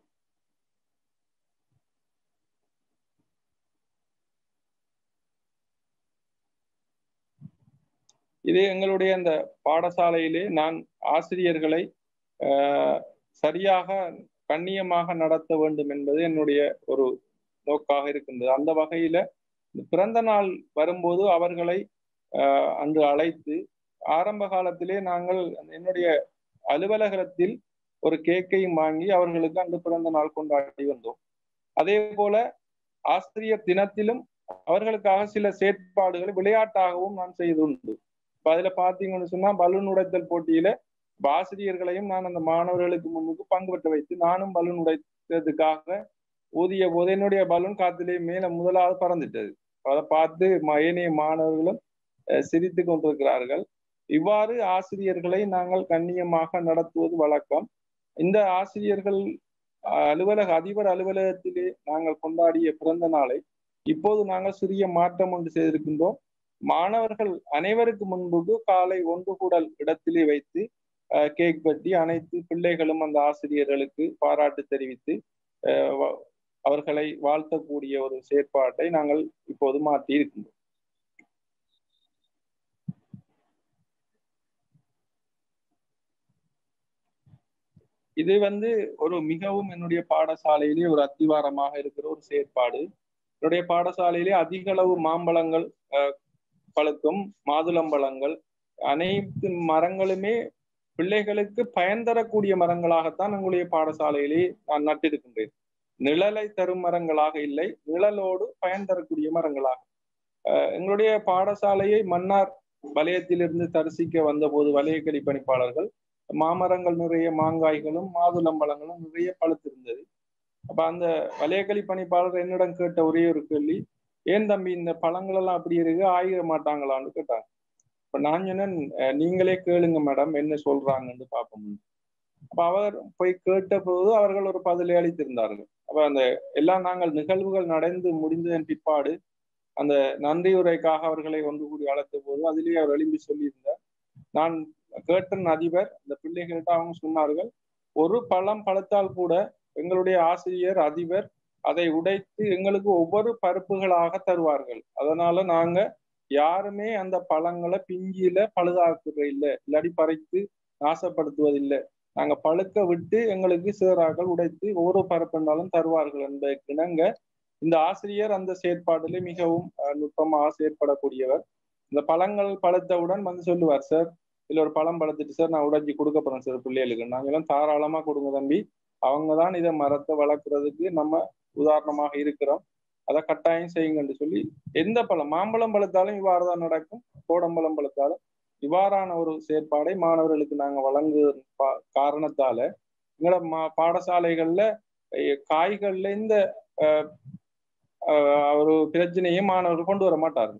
B: இது எங்களுடைய அந்த பாடசாலையிலே நான் ஆசிரியர்களை சரியாக கண்ணியமாக நடத்த வேண்டும் என்பது என்னுடைய ஒரு நோக்காக இருக்கின்றது. அந்த வகையில பிறந்த நாள் வரும்போது அவர்களை அன்று அழைத்து ஆரம்ப காலத்திலே நாங்கள் என்னுடைய அலுவலகத்தில் ஒரு கேக்கையும் வாங்கி அவர்களுக்கு அன்று பிறந்த நாள் கொண்டாடி வந்தோம். அதே போல ஆசிரியர் தினத்திலும் அவர்களுக்காக சில செயற்பாடுகளை விளையாட்டாகவும் நான் செய்துண்டு. இப்ப அதுல பாத்தீங்கன்னு சொன்னா பலூன் உடைத்தல் போட்டியில ஆசிரியர்களையும் நான் அந்த மாணவர்களுக்கு முன்னுக்கு பங்கு பெற்ற வைத்து நானும் பலூன் உடைத்ததுக்காக ஊதிய போது என்னுடைய பலூன் காத்திலே மேல முதலாவது பறந்துட்டது. அதை பார்த்து ஏனைய மாணவர்களும் சிரித்து கொண்டிருக்கிறார்கள். இவ்வாறு ஆசிரியர்களை நாங்கள் கண்ணியமாக நடத்துவது வழக்கம். இந்த ஆசிரியர்கள் அதிபர் அலுவலகத்திலே நாங்கள் கொண்டாடிய பிறந்த நாளை இப்போது நாங்கள் சிறிய மாற்றம் ஒன்று செய்திருக்கின்றோம். மாணவர்கள் அனைவருக்கு முன்பு காலை ஒன்று கூடல் இடத்திலே வைத்து கேக் வெட்டி அனைத்து பிள்ளைகளும் அந்த ஆசிரியர்களுக்கு பாராட்டு தெரிவித்து அவர்களை வாழ்த்தக்கூடிய ஒரு செயற்பாட்டை நாங்கள் இப்போது மாற்றி இருக்கின்றோம். இது ஒரு மிகவும் என்னுடைய பாடசாலையிலே ஒரு அத்திவாரமாக இருக்கிற ஒரு செயற்பாடு. என்னுடைய பாடசாலையிலே அதிக அளவு மாம்பழங்கள் பழுக்கும், மாதுளம்பழங்கள், அனைத்து மரங்களுமே பிள்ளைகளுக்கு பயன் தரக்கூடிய மரங்களாகத்தான் எங்களுடைய பாடசாலையிலே நான் நட்டிருக்கின்றேன். நிழலை தரும் மரங்களாக இல்லை, நிழலோடு பயன் தரக்கூடிய மரங்களாக. எங்களுடைய பாடசாலையை மன்னார் வலயத்திலிருந்து தரிசிக்க வந்தபோது வலயக்கல்வி பணிப்பாளர்கள் மாமரங்கள் நிறைய மாங்காய்களும் மாதுளம்பழங்களும் நிறைய பழுத்திருந்தது. அப்ப அந்த வலயக்கல்வி பணிப்பாளர் என்னிடம் கேட்ட ஒரே ஒரு கேள்வி, ஏன் தம்பி இந்த பழங்கள் எல்லாம் அப்படி இருக்கு, ஆகிட மாட்டாங்களான்னு கேட்டாங்க. இப்ப நான் சொன்னேன், நீங்களே கேளுங்க மேடம் என்ன சொல்றாங்கன்னு பார்ப்போம். அப்ப அவர் போய் கேட்ட போது அவர்கள் ஒரு பதிலை அளித்திருந்தார்கள். அப்ப அந்த எல்லாம் நாங்கள் நிகழ்வுகள் நடந்து முடிந்ததன் பிற்பாடு அந்த நன்றியுரைக்காக அவர்களை ஒன்று கூடி அழைத்த போது அதிலேயே அவர் எழும்பி சொல்லியிருந்தார், நான் கேட்டன் அதிபர் இந்த பிள்ளைகள்கிட்ட அவங்க சொன்னார்கள், ஒரு பழம் பழுத்தால் கூட எங்களுடைய ஆசிரியர் அதிபர் அதை உடைத்து எங்களுக்கு ஒவ்வொரு பருப்புகளாக தருவார்கள். அதனால நாங்க யாருமே அந்த பழங்களை பிஞ்சில பழுதாக்குறது இல்லை, இல்லாடி பறித்து நாசப்படுத்துவதில்லை. நாங்க பழுக்க விட்டு எங்களுக்கு சேராக்கள் உடைத்து ஒவ்வொரு பருப்புனாலும் தருவார்கள் என்பதை இணங்க இந்த ஆசிரியர் அந்த செயற்பாட்டிலே மிகவும் நுட்பமாக செயற்படக்கூடியவர். இந்த பழங்கள் பழுத்தவுடன் சொல்லுவார், சார் இல்ல ஒரு பழம் பழுத்துட்டு சார் நான் உடைஞ்சி கொடுக்க போறேன் சார் பிள்ளைகளுக்கு, நாங்க எல்லாம் தாராளமா கொடுங்க தம்பி, அவங்கதான் இதை மரத்தை வளர்க்கறதுக்கு நம்ம உதாரணமாக இருக்கிறோம், அதை கட்டாயம் செய்யுங்கன்னு சொல்லி எந்த பழம் மாம்பழம் பழுத்தாலும் இவ்வாறு தான் நடக்கும், கோடம்பழம் பழுத்தாலும் இவ்வாறான ஒரு செயற்பாடை மாணவர்களுக்கு நாங்க வழங்கு காரணத்தால எங்களோட பாடசாலைகள்ல காய்கள்ல இந்த ஒரு பிரச்சனையும் மாணவர்கள் கொண்டு வர மாட்டார்கள்.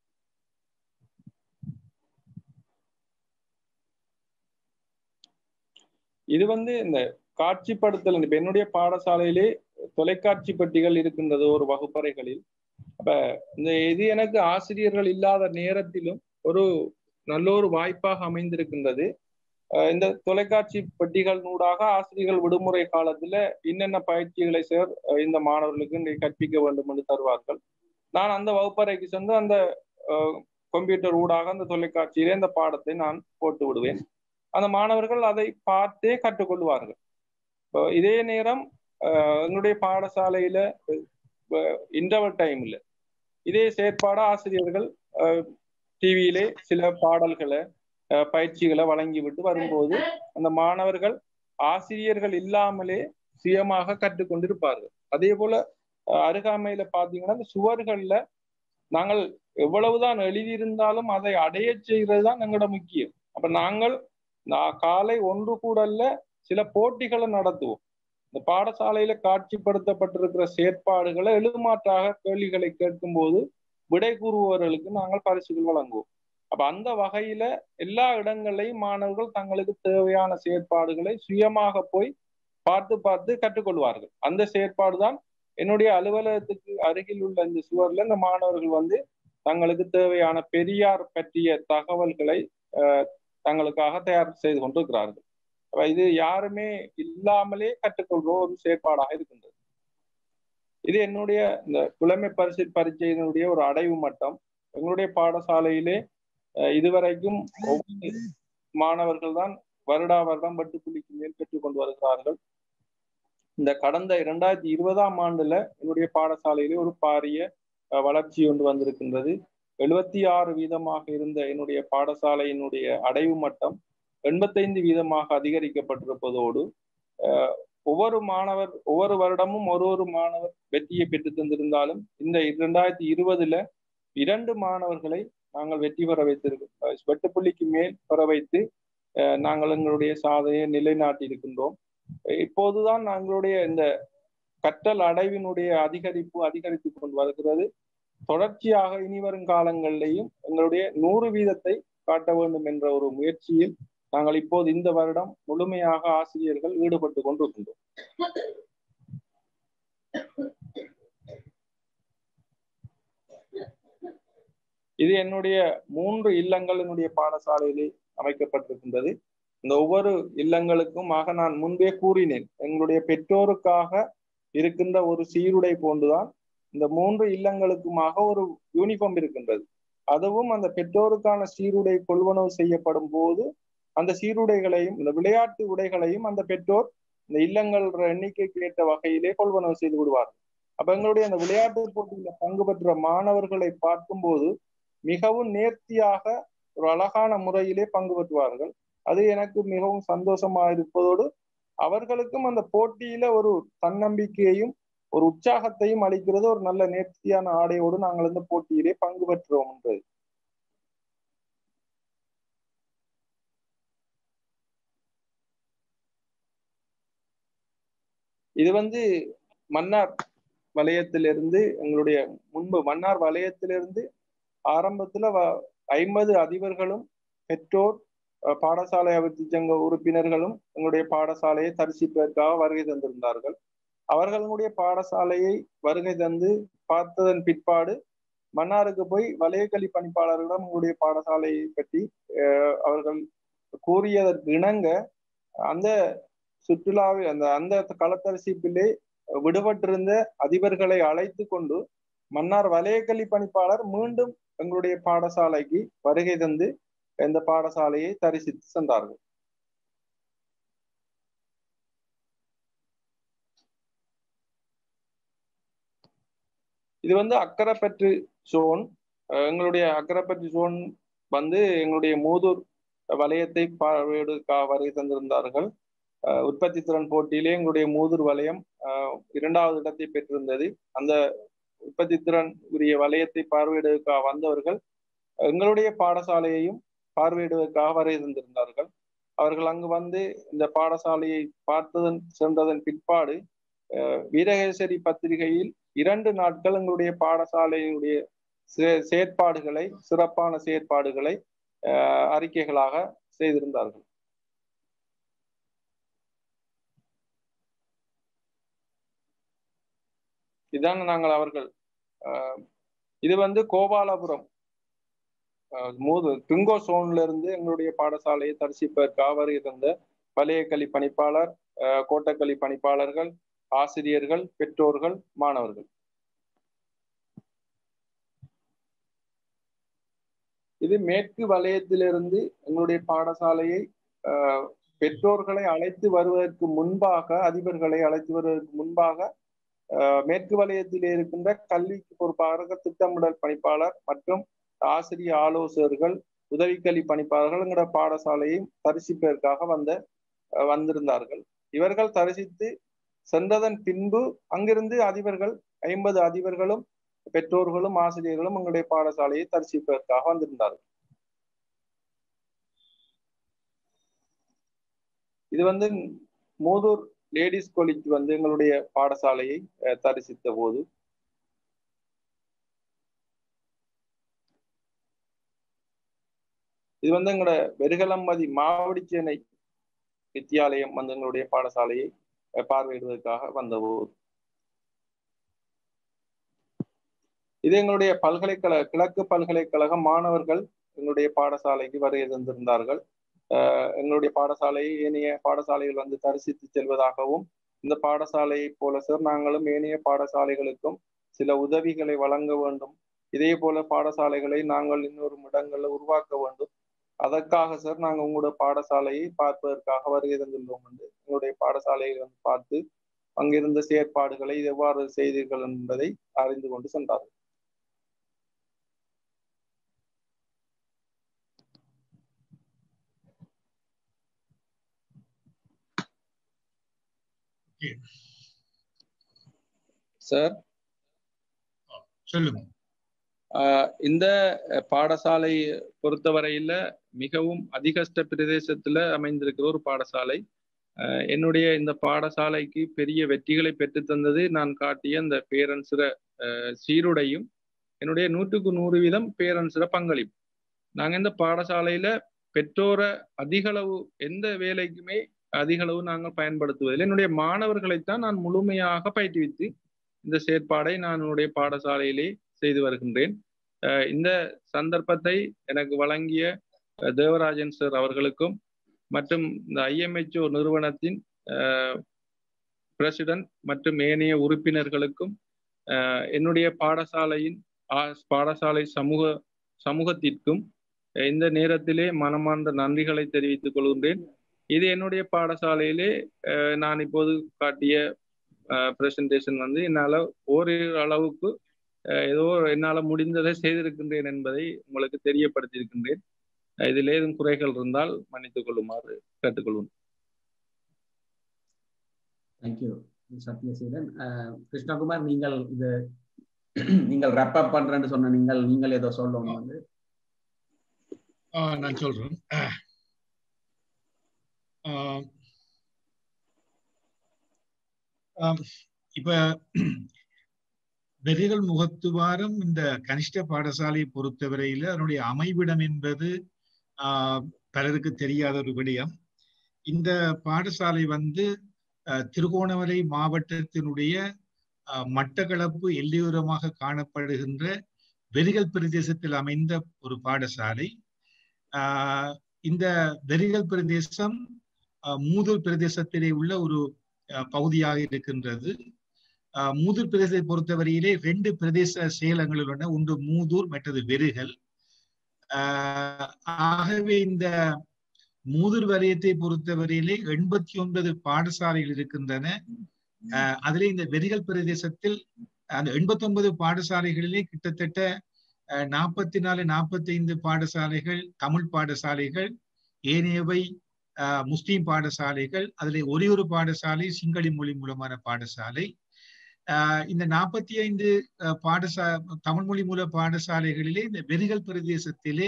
B: இது இந்த காட்சிப்படுத்தல், இப்ப என்னுடைய பாடசாலையிலே தொலைக்காட்சி பெட்டிகள் இருக்கின்றது ஒரு வகுப்பறைகளில். அப்ப இது எனக்கு ஆசிரியர்கள் இல்லாத நேரத்திலும் ஒரு நல்ல ஒரு வாய்ப்பாக அமைந்திருக்கின்றது. இந்த தொலைக்காட்சி பெட்டிகள் நூடாக ஆசிரியர்கள் விடுமுறை காலத்துல என்னென்ன பயிற்சிகளை இந்த மாணவர்களுக்கு கற்பிக்க வேண்டும் என்று தருவார்கள். நான் அந்த வகுப்பறைக்கு சென்று அந்த கம்ப்யூட்டர் ஊடாக அந்த தொலைக்காட்சியிலே இந்த பாடத்தை நான் போட்டு விடுவேன். அந்த மாணவர்கள் அதை பார்த்தே கற்றுக்கொள்வார்கள். இதே நேரம் என்னுடைய பாடசாலையில இன்டர்வல் டைம்ல இதே செயற்பாடு ஆசிரியர்கள் டிவியிலே சில பாடல்களை பயிற்சிகளை வழங்கிவிட்டு வரும்போது அந்த மாணவர்கள் ஆசிரியர்கள் இல்லாமலே சுயமாக கற்றுக்கொண்டிருப்பார்கள். அதே போல அருகாமையில பாத்தீங்கன்னா இந்த சுவர்கள்ல நாங்கள் எவ்வளவுதான் எழுதியிருந்தாலும் அதை அடைய செய்கிறது தான் எங்களோட முக்கியம். அப்ப நாங்கள் காலை ஒன்று கூடல்ல சில போட்டிகளை நடத்துவோம். இந்த பாடசாலையில காட்சிப்படுத்தப்பட்டிருக்கிற செயற்பாடுகளை எழுமாற்றாக கேள்விகளை கேட்கும் போது விடை கூறுபவர்களுக்கு நாங்கள் பரிசுகள் வழங்குவோம். அப்ப அந்த வகையில எல்லா இடங்களையும் மாணவர்கள் தங்களுக்கு தேவையான செயற்பாடுகளை சுயமாக போய் பார்த்து பார்த்து கற்றுக்கொள்வார்கள். அந்த செயற்பாடு தான் என்னுடைய அலுவலகத்துக்கு அருகில் உள்ள இந்த சுவர்ல இந்த மாணவர்கள் தங்களுக்கு தேவையான பெரியார் பற்றிய தகவல்களை தங்களுக்காக தயார் செய்து கொண்டிருக்கிறார்கள். இது யாருமே இல்லாமலே கற்றுக்கொள்ற ஒரு செயற்பாடாக இருக்கின்றது. இது என்னுடைய இந்த புலமை பரீட்சையினுடைய ஒரு அடைவு மட்டம். எங்களுடைய பாடசாலையிலே இதுவரைக்கும் ஒவ்வொரு மாணவர்கள் தான் வருடா வருடம் 8 புள்ளிக்கு மேல் பெற்றுக்கொண்டு வருகிறார்கள். இந்த கடந்த 2020ஆம் ஆண்டுல என்னுடைய பாடசாலையிலே ஒரு பாரிய வளர்ச்சி ஒன்று வந்திருக்கின்றது. 76% இருந்த என்னுடைய பாடசாலையினுடைய அடைவு மட்டம் 85% அதிகரிக்கப்பட்டிருப்பதோடு ஒவ்வொரு வருடமும் ஒரு மாணவர் வெற்றியை பெற்று தந்திருந்தாலும் இந்த 2020ல 2 மாணவர்களை நாங்கள் வெற்றி பெற வைத்திருக்கோம். 8 புள்ளிக்கு மேல் பெற வைத்து நாங்கள் எங்களுடைய சாதனையை நிலைநாட்டி இருக்கின்றோம். இப்போதுதான் நாங்களுடைய இந்த கற்றல் அடைவினுடைய அதிகரித்து கொண்டு வருகிறது. தொடர்ச்சியாக இனி வரும் காலங்களிலேயும் எங்களுடைய 100% காட்ட வேண்டும் என்ற ஒரு முயற்சியில் நாங்கள் இப்போது இந்த வருடம் முழுமையாக ஆசிரியர்கள் ஈடுபட்டு கொண்டிருக்கின்றோம். இது என்னுடைய 3 இல்லங்கள் என்னுடைய பாடசாலையிலே அமைக்கப்பட்டிருக்கின்றது. இந்த ஒவ்வொரு இல்லங்களுக்கும் நான் முன்பே கூறினேன், எங்களுடைய பெற்றோருக்காக இருக்கின்ற ஒரு சீருடை போன்றுதான் இந்த 3 இல்லங்களுக்குமாக ஒரு யூனிஃபார்ம் இருக்கின்றது. அதுவும் அந்த பெற்றோருக்கான சீருடை கொள்வனவு செய்யப்படும் போது அந்த சீருடைகளையும் இந்த விளையாட்டு உடைகளையும் அந்த பெற்றோர் இந்த இல்லங்கள் எண்ணிக்கைக்கு ஏற்ற வகையிலே கொள்வனவு செய்து விடுவார்கள். அப்ப எங்களுடைய அந்த விளையாட்டு போட்டியில பங்கு பெற்ற மாணவர்களை பார்க்கும்போது மிகவும் நேர்த்தியாக ஒரு அழகான முறையிலே பங்கு பெற்றுவார்கள். அது எனக்கு மிகவும் சந்தோஷமா இருப்பதோடு அவர்களுக்கும் அந்த போட்டியில ஒரு தன்னம்பிக்கையையும் ஒரு உற்சாகத்தையும் அளிக்கிறது. ஒரு நல்ல நேர்த்தியான ஆடையோடு நாங்கள் இந்த போட்டியிலே பங்கு பெற்றோம் என்பது. இது மன்னார் வலயத்திலிருந்து எங்களுடைய முன்பு மன்னார் வலயத்திலிருந்து ஆரம்பத்துல 50 அதிபர்களும் பெற்றோர் பாடசாலை அபிவிருத்தி சங்க உறுப்பினர்களும் எங்களுடைய பாடசாலையை தரிசிப்பதற்காக வருகை தந்திருந்தார்கள். அவர்களுடைய பாடசாலையை வருகை தந்து பார்த்ததன் பிற்பாடு மன்னாருக்கு போய் வலயக்கல்வி பணிப்பாளர்களிடம் உங்களுடைய பாடசாலையை பற்றி அவர்கள் கூறியதற்கு இணங்க அந்த சுற்றுலாவில் அந்த களத்தரிசிப்பிலே விடுபட்டிருந்த அதிபர்களை அழைத்து கொண்டு மன்னார் வலயக்கல்வி பணிப்பாளர் மீண்டும் எங்களுடைய பாடசாலைக்கு வருகை தந்து இந்த பாடசாலையை தரிசித்து சென்றார்கள். இது அக்கரைப்பற்று சோன். எங்களுடைய அக்கரைப்பற்று சோன் எங்களுடைய மூதூர் வலயத்தை வருகை தந்திருந்தார்கள். உற்பத்தி திறன் போட்டியிலே எங்களுடைய மூதூர் வலயம் 2வது இடத்தை பெற்றிருந்தது. அந்த உற்பத்தி திறன் உரிய வலயத்தை பார்வையிடுவதற்காக வந்தவர்கள் எங்களுடைய பாடசாலையையும் பார்வையிடுவதற்காக வருகை தந்திருந்தார்கள். அவர்கள் அங்கு இந்த பாடசாலையை சென்றதன் பிற்பாடு வீரகேசரி பத்திரிகையில் 2 நாட்கள் எங்களுடைய பாடசாலையுடைய செயற்பாடுகளை, சிறப்பான செயற்பாடுகளை அறிக்கைகளாக செய்திருந்தார்கள். இதான் நாங்கள் அவர்கள் இது கோபாலபுரம் துங்கோ சோன்ல இருந்து எங்களுடைய பாடசாலையை தரிசிப்பதற்காக வருகை தந்த வலயக்கல்வி பணிப்பாளர், கோட்டக்கல்வி பணிப்பாளர்கள், ஆசிரியர்கள், பெற்றோர்கள், மாணவர்கள். இது மேற்கு வலயத்திலிருந்து எங்களுடைய பாடசாலையை பெற்றோர்களை அழைத்து வருவதற்கு முன்பாக, அதிபர்களை அழைத்து வருவதற்கு முன்பாக மேற்கு வலயத்திலே இருக்கின்ற கல்விக்கு பொறுப்பாக திட்டமிடல் பணிப்பாளர் மற்றும் ஆசிரிய ஆலோசகர்கள், உதவி கல்வி பணிப்பாளர்கள் எங்களோட பாடசாலையை தரிசிப்பதற்காக வந்திருந்தார்கள். இவர்கள் தரிசித்து சென்றதன் பின்பு அங்கிருந்து அதிபர்கள் 50 அதிபர்களும் பெற்றோர்களும் ஆசிரியர்களும் எங்களுடைய பாடசாலையை தரிசிப்பதற்காக வந்திருந்தார்கள். இது மூதூர் லேடிஸ் காலேஜ் எங்களுடைய பாடசாலையை தரிசித்த போது இது எங்களோட வெறுகலம்பதி மாவடிச்சேனை வித்தியாலயம் எங்களுடைய பாடசாலையை பார்வையிடுவதற்காக வந்தபோது இது எங்களுடைய கிழக்கு பல்கலைக்கழக மாணவர்கள் எங்களுடைய பாடசாலைக்கு வருகை தந்திருந்தார்கள். எங்களுடைய பாடசாலையை ஏனைய பாடசாலைகள் தரிசித்து செல்வதாகவும், இந்த பாடசாலையை போல சார் நாங்களும் ஏனைய பாடசாலைகளுக்கும் சில உதவிகளை வழங்க வேண்டும், இதே போல பாடசாலைகளை நாங்கள் இன்னொரு இடங்களில் உருவாக்க வேண்டும், அதற்காக சார் நாங்கள் உங்களுடைய பாடசாலையை பார்ப்பதற்காக வருகை தந்துள்ளோம் என்று எங்களுடைய பாடசாலையை பார்த்து அங்கிருந்த செயற்பாடுகளை எவ்வாறு செய்தீர்கள் என்பதை அறிந்து கொண்டு சென்றார்கள். சார்
A: சொல்லுங்க.
B: இந்த பாடசாலை பொறுத்தவரையில மிகவும் அதிகஷ்ட பிரதேசத்துல அமைந்திருக்கிற ஒரு பாடசாலை. என்னுடைய இந்த பாடசாலைக்கு பெரிய வெற்றிகளை பெற்று தந்தது நான் காட்டிய இந்த பேரன்சிற சீருடையும் என்னுடைய 100க்கு 100% பேரன்சிற பங்களிப்பு. நாங்க இந்த பாடசாலையில பெற்றோரை அதிகளவு எந்த வேலைக்குமே அதிகளவு நாங்கள் பயன்படுத்துவதில்லை. என்னுடைய மாணவர்களைத்தான் நான் முழுமையாக பயிற்றுவித்து இந்த செயற்பாடை நான் என்னுடைய பாடசாலையிலே செய்து வருகின்றேன். இந்த சந்தர்ப்பத்தை எனக்கு வழங்கிய தேவராஜன் சார் அவர்களுக்கும் மற்றும் இந்த IMHO நிறுவனத்தின் பிரசிடென்ட் மற்றும் ஏனைய உறுப்பினர்களுக்கும் என்னுடைய பாடசாலை சமூகத்திற்கும் இந்த நேரத்திலே மனமார்ந்த நன்றிகளை தெரிவித்துக் கொள்கின்றேன். இது என்னுடைய பாடசாலையிலே நான் இப்போது காட்டிய பிரசன்டேஷன் என்னால் ஓரிரு அளவுக்கு ஏதோ என்னால் முடிந்ததை செய்திருக்கின்றேன் என்பதை உங்களுக்கு தெரியப்படுத்தியிருக்கின்றேன். இதில் ஏதும் குறைகள் இருந்தால் மன்னித்துக் கொள்ளுமாறு கேட்டுக்கொள்வோம்.
C: தேங்க்யூ சத்யசீலன். கிருஷ்ணகுமார், நீங்கள் ரேப் அப் பண்றேன்னு சொன்ன நீங்கள் ஏதோ சொல்லணும்.
A: நான் சொல்றேன். இப்ப வெறிகள் முகத்துவாரம் இந்த கனிஷ்ட பாடசாலையை பொறுத்தவரையில அதனுடைய அமைவிடம் என்பது பலருக்கு தெரியாத ஒரு விடயம். இந்த பாடசாலை திருகோணமலை மாவட்டத்தினுடைய மட்டக்களப்பு எல்லையோரமாக காணப்படுகின்ற வெறிகள் பிரதேசத்தில் அமைந்த ஒரு பாடசாலை. இந்த வெறிகள் பிரதேசம் மூதூர் பிரதேசத்திலே உள்ள ஒரு பகுதியாக இருக்கின்றது. மூதூர் பிரதேசத்தை பொறுத்தவரையிலே 2 பிரதேச செயலகங்கள் உள்ளன, ஒன்று மூதூர், மற்றது வெறிகள். ஆகவே இந்த மூதூர் வலயத்தை பொறுத்தவரையிலே 89 பாடசாலைகள் இருக்கின்றன. அதிலே இந்த வெறிகள் பிரதேசத்தில் அந்த 89 பாடசாலைகளிலே கிட்டத்தட்ட 44-45 பாடசாலைகள் தமிழ் பாடசாலைகள், ஏனையவை முஸ்லீம் பாடசாலைகள். அதிலே ஒரு பாடசாலை சிங்களி மொழி மூலமான பாடசாலை. இந்த 45 தமிழ் மொழி மூல பாடசாலைகளிலே இந்த வெறிகள் பிரதேசத்திலே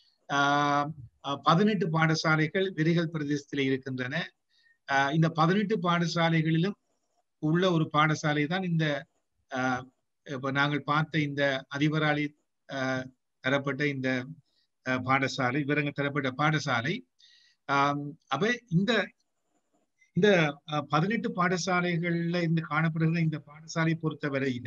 A: 18 பாடசாலைகள் வெறிகள் பிரதேசத்திலே இருக்கின்றன. இந்த 18 பாடசாலைகளிலும் உள்ள ஒரு பாடசாலை தான் இந்த இப்ப நாங்கள் பார்த்த இந்த அதிபராளி தரப்பட்ட இந்த பாடசாலை, விவரங்கள் தரப்பட்ட பாடசாலை. அப்ப இந்த 18 பாடசாலைகள்ல இந்த காணப்படுகிற இந்த பாடசாலை பொறுத்தவரையில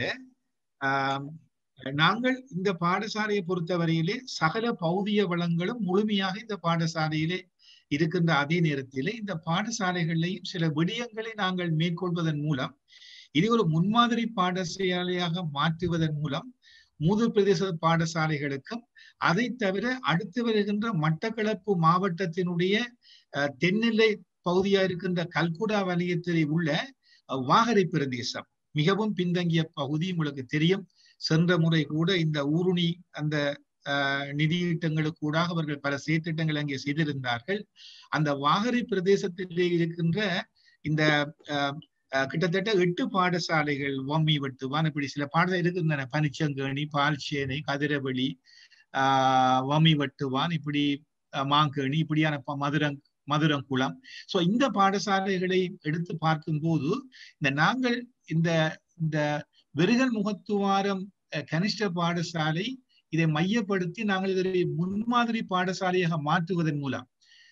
A: நாங்கள் இந்த பாடசாலையை பொறுத்தவரையிலே சகல பௌதிய வளங்களும் முழுமையாக இந்த பாடசாலையிலே இருக்கின்ற அதே நேரத்திலே இந்த பாடசாலைகளையும் சில விடயங்களை நாங்கள் மேற்கொள்வதன் மூலம் இது ஒரு முன்மாதிரி பாடசாலையாக மாற்றுவதன் மூலம் மூதூர் பிரதேச பாடசாலைகளுக்கும் அதை தவிர அடுத்து வருகின்ற மட்டக்களப்பு மாவட்டத்தினுடைய தென்னிலை பகுதியா இருக்கின்ற கல்குடா வலயத்தில் உள்ள வாகரை பிரதேசம் மிகவும் பின்தங்கிய பகுதி. உங்களுக்கு தெரியும், சென்ற முறை கூட இந்த ஊருணி அந்த நிதியீட்டங்களுக்கு கூட அவர்கள் பல செயற்திட்டங்கள் அங்கே செய்திருந்தார்கள். அந்த வாகரை பிரதேசத்திலே இருக்கின்ற இந்த கிட்டத்தட்ட 8 பாடசாலைகள், வம்மி வெட்டுவான், இப்படி சில பாடசாலை இருக்கின்றன, பனிச்சங்கேணி, பால்சேனை, கதிரவெளி, வம்மி வெட்டுவான், இப்படி மாங்கேணி, இப்படியான மதுரங்குளம். சோ இந்த பாடசாலைகளை எடுத்து பார்க்கும் போது நாங்கள் இந்த வெறிகள் முகத்துவாரம் கனிஷ்ட பாடசாலை இதை மையப்படுத்தி நாங்கள் இதை முன்மாதிரி பாடசாலையாக மாற்றுவதன் மூலம்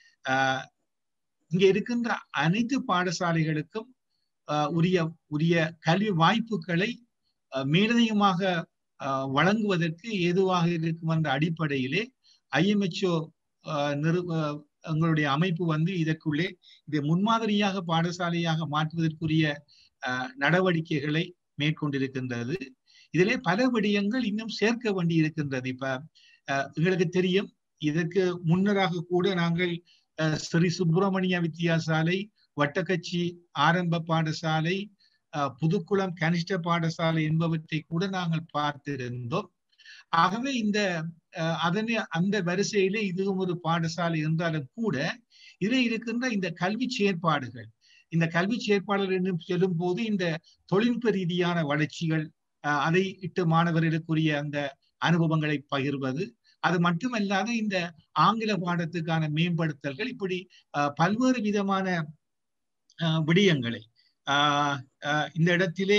A: இங்க இருக்கின்ற அனைத்து பாடசாலைகளுக்கும் உரிய கல்வி வாய்ப்புகளை மேலதிகமாக வழங்குவதற்கு ஏதுவாக இருக்கும் என்ற அடிப்படையிலே IMHO எங்களுடைய அமைப்பு இதற்குள்ளே இதை முன்மாதிரியாக பாடசாலையாக மாற்றுவதற்குரிய நடவடிக்கைகளை மேற்கொண்டிருக்கின்றது. இதிலே பல விடயங்கள் இன்னும் சேர்க்க வேண்டி இருக்கின்றது. இப்ப எங்களுக்கு தெரியும், இதற்கு முன்னராக கூட நாங்கள் ஸ்ரீ சுப்பிரமணிய வித்தியாசாலை, வட்டக்கச்சி ஆரம்ப பாடசாலை, புதுக்குளம் கனிஷ்ட பாடசாலை என்பவற்றை கூட நாங்கள் பார்த்திருந்தோம். ஆகவே அந்த வரிசையிலே இதுவும் ஒரு பாடசாலை என்றாலும் கூட இதில் இருக்கின்ற இந்த கல்வி செயற்பாடுகள், இந்த கல்வி செயற்பாடுகள் என்று சொல்லும் போது இந்த தொழில்நுட்ப ரீதியான வளர்ச்சிகள், அதை இட்டு மாணவர்களுக்குரிய அந்த அனுபவங்களை பகிர்வது, அது மட்டுமல்லாத இந்த ஆங்கில பாடத்துக்கான மேம்படுத்தல்கள், இப்படி பல்வேறு விதமான விடயங்களை இந்த இடத்திலே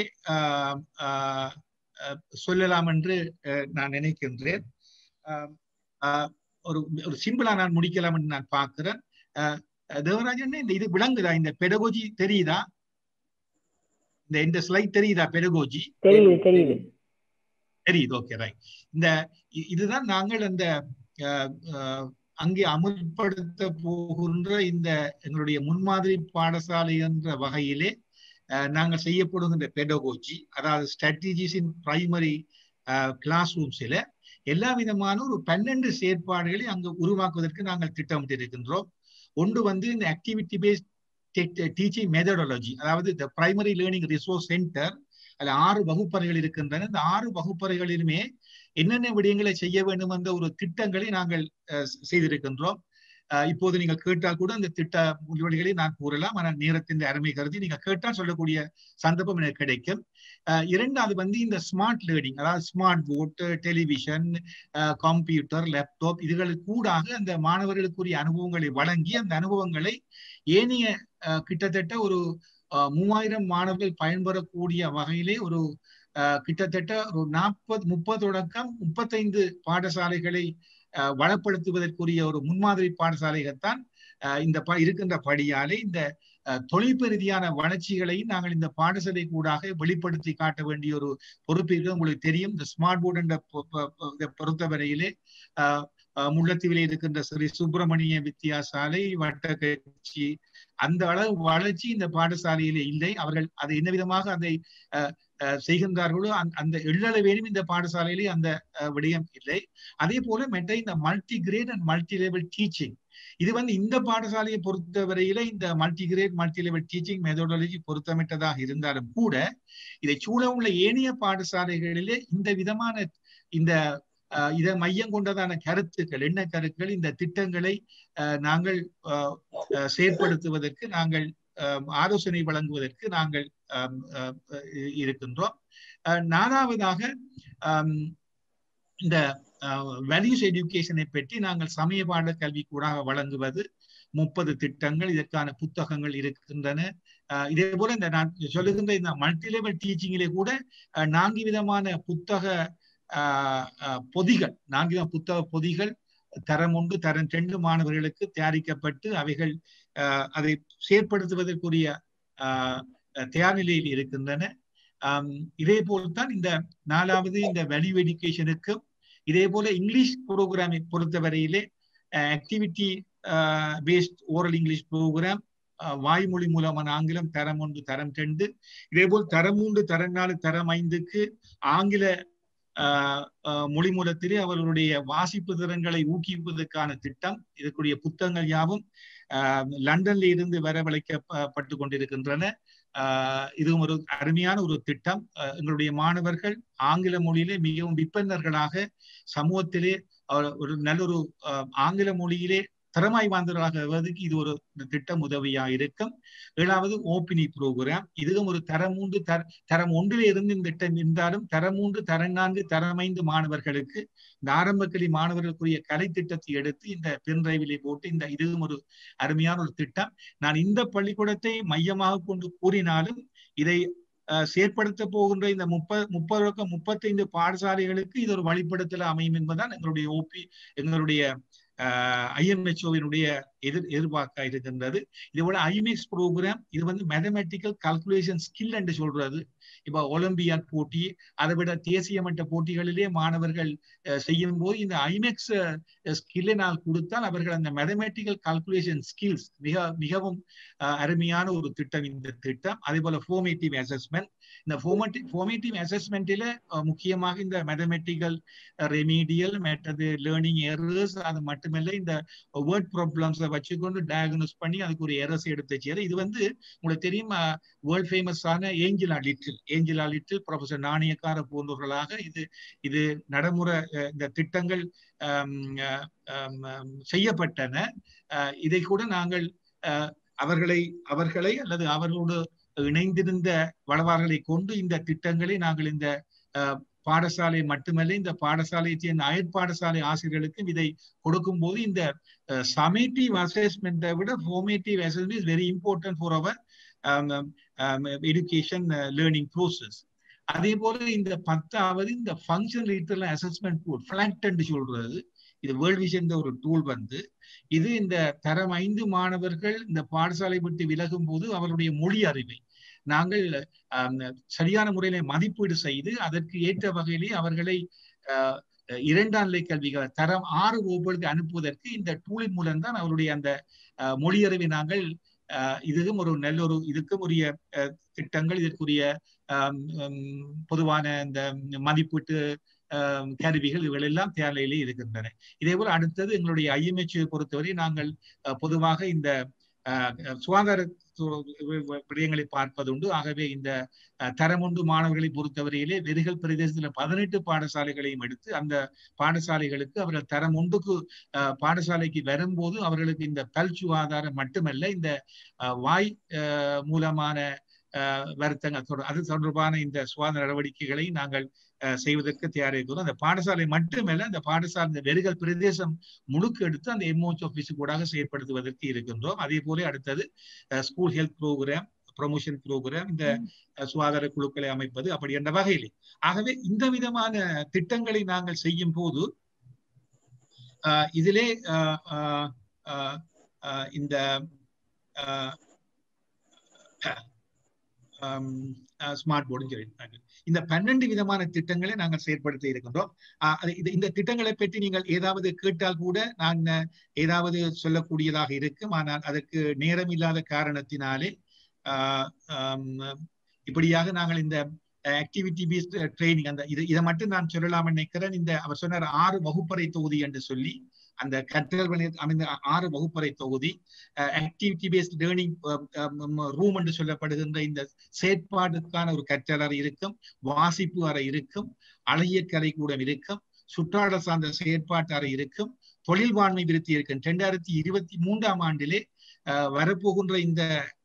A: சொல்லலாம் என்று நான் நினைக்கின்றேன். ஒரு சிம்பிளா நான் முடிக்கலாம் என்று நான் பார்க்கிறேன். தேவராஜன், இந்த இது விளங்குதா? இந்த பெடகோஜி தெரியுதா? இந்த ஸ்லைட் தெரியுதா? பெடகோஜி தெரியுது. Okay, right. இதுதான் நாங்கள் அந்த அங்கே அமுல்படுத்த போகின்ற இந்த எங்களுடைய முன்மாதிரி பாடசாலை என்ற வகையிலே நாங்கள் செய்யப்படுகின்ற பெடகோஜி, அதாவது ஸ்ட்ராட்டஜிஸ் இன் பிரைமரி கிளாஸ் ரூம்ஸில் எல்லா விதமான ஒரு 12 செயற்பாடுகளை அங்கு உருவாக்குவதற்கு நாங்கள் திட்டமிட்டிருக்கின்றோம். ஒன்று வந்து இந்த ஆக்டிவிட்டி பேஸ்ட் டீச்சிங் மெத்தடாலஜி, அதாவது இந்த பிரைமரி லேர்னிங் ரிசோர்ஸ் சென்டர். அதுல 6 வகுப்பறைகள் இருக்கின்றன. இந்த 6 வகுப்பறைகளிலுமே என்னென்ன விடயங்களை செய்ய வேண்டும் என்ற ஒரு திட்டங்களை நாங்கள் செய்திருக்கின்றோம். இப்போது நீங்கள் கேட்டால் கூட அந்த திட்ட முன்வழிகளை நான் கூறலாம். ஆனால் நேரத்தின் அருமை கருதி நீங்கள் கேட்டால் சொல்லக்கூடிய சந்தர்ப்பம் எனக்கு கிடைக்கும். இரண்டாவது வந்து இந்த ஸ்மார்ட் லேர்னிங், அதாவது smart board, television, computer, laptop இதுகளுக்கு கூடாக அந்த மாணவர்களுக்குரிய அனுபவங்களை வழங்கி அந்த அனுபவங்களை ஏனைய கிட்டத்தட்ட ஒரு 3000 மாணவர்கள் பயன்பெறக்கூடிய வகையிலே ஒரு கிட்டத்தட்ட ஒரு 30 தொடக்கம் 35 பாடசாலைகளை வளப்படுத்துவதற்குரிய ஒரு முன்மாதிரி பாடசாலைகள்தான் இந்த இருக்கின்ற படியாலே இந்த தொழில்நுட்ப ரீதியான வளர்ச்சிகளையும் நாங்கள் இந்த பாடசாலை கூடாக வெளிப்படுத்தி காட்ட வேண்டிய ஒரு பொறுப்பு இருக்கு. உங்களுக்கு தெரியும், இந்த ஸ்மார்ட் போர்டு என்ற பொறுத்தவரையிலே முல்லைத்தீவிலே இருக்கின்ற ஸ்ரீ சுப்பிரமணிய வித்தியாசாலை, வட்டக்கட்சி அந்த அளவு வளர்ச்சி இந்த பாடசாலையிலே இல்லை. அவர்கள் அது என்ன விதமாக அதை செய்கின்றார்களோ அந்த எள்ளளவேனும் இந்த பாடசாலையிலே அந்த விடயம் இல்லை. அதே போல மெட்ட இந்த multi grade and multi level teaching, இது வந்து இந்த பாடசாலையை பொறுத்தவரையில இந்த multi grade multi level teaching methodology பொருத்தமிட்டதாக இருந்தாலும் கூட இதை சூழ உள்ள ஏனைய பாடசாலைகளிலே இந்த விதமான இந்த இதை மையம் கொண்டதான கருத்துக்கள், எண்ண கருத்துக்கள், இந்த திட்டங்களை நாங்கள் செயற்படுத்துவதற்கு நாங்கள் ஆலோசனை வழங்குவதற்கு நாங்கள் இருக்கின்றோம். நான்காவதாக இந்த வேல்யூஸ் எஜுகேஷனை பற்றி நாங்கள் சமய பாட கல்வி கூடாக வழங்குவது 30 திட்டங்கள், இதற்கான புத்தகங்கள் இருக்கின்றன. இதே போல இந்த நான் சொல்லுகின்ற இந்த மல்டி லெவல் டீச்சிங்கிலே கூட 4 விதமான புத்தக பொதிகள், 4 புத்தக பொதிகள் தரம் 1, தரம் 2 மாணவர்களுக்கு தயாரிக்கப்பட்டு அவைகள் அதை செயற்படுத்துவதற்குரிய தயார் நிலையில் இருக்கின்றன. இதே போல்தான் இந்த 4வது இந்த வேல்யூ எஜுகேஷனுக்கும் இதே போல இங்கிலீஷ் ப்ரோக்ராமை பொறுத்தவரையிலே activity based oral English program, வாய்மொழி மூலமான ஆங்கிலம் தரம் 1, தரம் 2, இதே போல் தரம் 3, தரம் 4, தரம் 5க்கு ஆங்கில மொழி மூலத்திலே அவர்களுடைய வாசிப்பு திறன்களை ஊக்குவிப்பதற்கான திட்டம். இதற்குரிய புத்தகங்கள் யாவும் லண்டன்ல இருந்து வரவழைக்கப்பட்டு கொண்டிருக்கின்றன. இதுவும் ஒரு அருமையான ஒரு திட்டம். எங்களுடைய மாணவர்கள் ஆங்கில மொழியிலே மிகவும் விற்பனர்களாக சமூகத்திலே ஒரு நல்ல ஒரு ஆங்கில மொழியிலே திறமாய் வாழ்ந்தவர்களாக இது ஒரு திட்டம் உதவியா இருக்கும். 7வது ஓபினி ப்ரோக்ராம், இதுவும் ஒரு தரம் 3, தரம் 1 இருந்து இந்த திட்டம் இருந்தாலும் தரம் 3, தரம் 4, தரம் 5 மாணவர்களுக்கு இந்த ஆரம்ப கல்வி மாணவர்களுக்குரிய கலை திட்டத்தை எடுத்து இந்த பென்டிரைவிலே போட்டு இந்த இதுவும் ஒரு அருமையான ஒரு திட்டம். நான் இந்த பள்ளிக்கூடத்தை மையமாக கொண்டு கூறினாலும் இதை செயற்படுத்த போகின்ற இந்த 35 பாடசாலைகளுக்கு இது ஒரு வழிபடுத்தல அமையும் என்பதுதான் எங்களுடைய IMHOவினுடைய எதிர்பார்க்க இருக்கின்றது. இதுபோல ஐமெக்ஸ் ப்ரோக்ராம், இது வந்து மேத்தமெட்டிக்கல் கால்குலேஷன் ஸ்கில் என்று சொல்றது. இப்ப ஒலிம்பியாட் போட்டி, அதை விட தேசிய மட்ட போட்டிகளிலே மாணவர்கள் செய்யும் போது இந்த ஐமெக்ஸ் ஸ்கில்லை நான் கொடுத்தால் அவர்கள் அந்த மேத்தமெட்டிக்கல் கால்குலேஷன் ஸ்கில்ஸ் மிகவும் அருமையான ஒரு திட்டம் இந்த திட்டம். அதே போல ஃபார்மேட்டிவ் அசஸ்மெண்ட், இந்த ஃபார்மேட்டிவ் அசஸ்மெண்ட்டில முக்கியமாக இந்த மேத்தமெட்டிக்கல் ரெமீடியல் மற்றது லேர்னிங் எரர்ஸ், அது மட்டுமல்ல இந்த வேர்ட் ப்ராப்ளம்ஸை வச்சுக்கொண்டு டயக்னோஸ் பண்ணி அதுக்கு ஒரு எரர்ஸ் எடுத்து செய்யறது. இது வந்து உங்களுக்கு தெரியும், வேர்ல்ட் ஃபேமஸான ஏஞ்சலா லிட்டில், ப்ரொஃபசர் நாணயக்கார போன்றவர்களாக இது நடைமுறை இந்த திட்டங்கள் செய்யப்பட்டன. இதை கூட நாங்கள் அவர்களை அல்லது அவர்களோடு இணைந்திருந்த வளவார்களை கொண்டு இந்த திட்டங்களை நாங்கள் இந்த பாடசாலை மட்டுமல்ல இந்த பாடசாலையை சேர்ந்த அயற்பாடசாலை ஆசிரியர்களுக்கும் இதை கொடுக்கும் போது இந்த சமேட்டிவ் அசஸ்மெண்ட்டை விட formative assessment is very important for our education learning process. அதே போல இந்த 10வது இந்த ஃபங்க்ஷன் ரீட்டல் அசஸ்மெண்ட் டூல் ஃபிளாட் என்று சொல்றது, இது வேர்ல்ட் விஷன் ஒரு டூல் வந்து இது இந்த தரம் 5 மாணவர்கள் இந்த பாடசாலை விட்டு விலகும் போது அவருடைய மொழி அறிவை நாங்கள் சரியான முறையில மதிப்பீடு செய்து அதற்கு ஏற்ற வகையிலே அவர்களை 2ஆம் நிலை கல்விகள் தரம் 6 வகுப்புகளுக்கு அனுப்புவதற்கு இந்த டூலின் மூலம்தான் அவருடைய அந்த மொழி அறிவை நாங்கள் இதுவும் ஒரு நல்ல ஒரு இதுக்கும் உரிய திட்டங்கள், இதற்குரிய பொதுவான இந்த மதிப்பீட்டு கருவிகள் இவைகள் எல்லாம் தேவையிலே இருக்கின்றன. இதே போல அடுத்தது எங்களுடைய IMH பொறுத்தவரை நாங்கள் பொதுவாக இந்த சுகாதார விடயங்களை பார்ப்பதுண்டு. ஆகவே இந்த தரமொன்று மாணவர்களை பொறுத்தவரையிலே வெறுகல் பிரதேசத்தில் 18 பாடசாலைகளையும் எடுத்து அந்த பாடசாலைகளுக்கு அவர்கள் தரம் ஒன்றுக்கு பாடசாலைக்கு வரும்போது அவர்களுக்கு இந்த பல் சுகாதாரம் மட்டுமல்ல, இந்த வாய் மூலமான வருத்தங்கள் அது தொடர்பான இந்த சுகாதார நடவடிக்கைகளை நாங்கள் செய்வதற்கு தயாரிக்கிறோம். அந்த பாடசாலை மட்டுமல்ல, அந்த பாடசாலை இந்த வெறுகல் பிரதேசம் முழுக்க எடுத்து அந்த MOH ஆபீஸ் கூடாக செயற்படுத்துவதற்கு இருக்கின்றோம். அதே போல அடுத்தது school health program, promotion program, இந்த சுகாதார குழுக்களை அமைப்பது அப்படி என்ற வகையிலே. ஆகவே இந்த விதமான திட்டங்களை நாங்கள் செய்யும் போது இதிலே இந்த ஸ்மார்ட் போர்டு சொல்லியிருக்காங்க. இந்த 12 விதமான திட்டங்களை நாங்கள் செயற்படுத்த இருக்கின்றோம். இந்த திட்டங்களை பற்றி நீங்கள் ஏதாவது கேட்டால் கூட நான் ஏதாவது சொல்லக்கூடியதாக இருக்கும். ஆனால் அதற்கு நேரம் இல்லாத காரணத்தினாலே இப்படியாக நாங்கள் இந்த ஆக்டிவிட்டி பேஸ்ட் ட்ரைனிங் அந்த இதை மட்டும் நான் சொல்லலாம் நினைக்கிறேன். இந்த அவர் சொன்னார் 6 வகுப்பறை தொகுதி என்று சொல்லி, அந்த கற்றல் அமைந்த 6 வகுப்பறை தொகுதி ஆக்டிவிட்டி பேஸ்ட் லேர்னிங் ரூம் என்று சொல்லப்படுகின்ற இந்த செயற்பாடுக்கான ஒரு கற்றல் அறை இருக்கும், வாசிப்பு அறை இருக்கும், அழகிய கலை கூடம் இருக்கும், சுற்றாடல் சார்ந்த செயற்பாட்டு அறை இருக்கும், தொழில்வாண்மை விருத்தி இருக்கும். 2023ஆம் ஆண்டிலே வரப்போகின்ற இந்த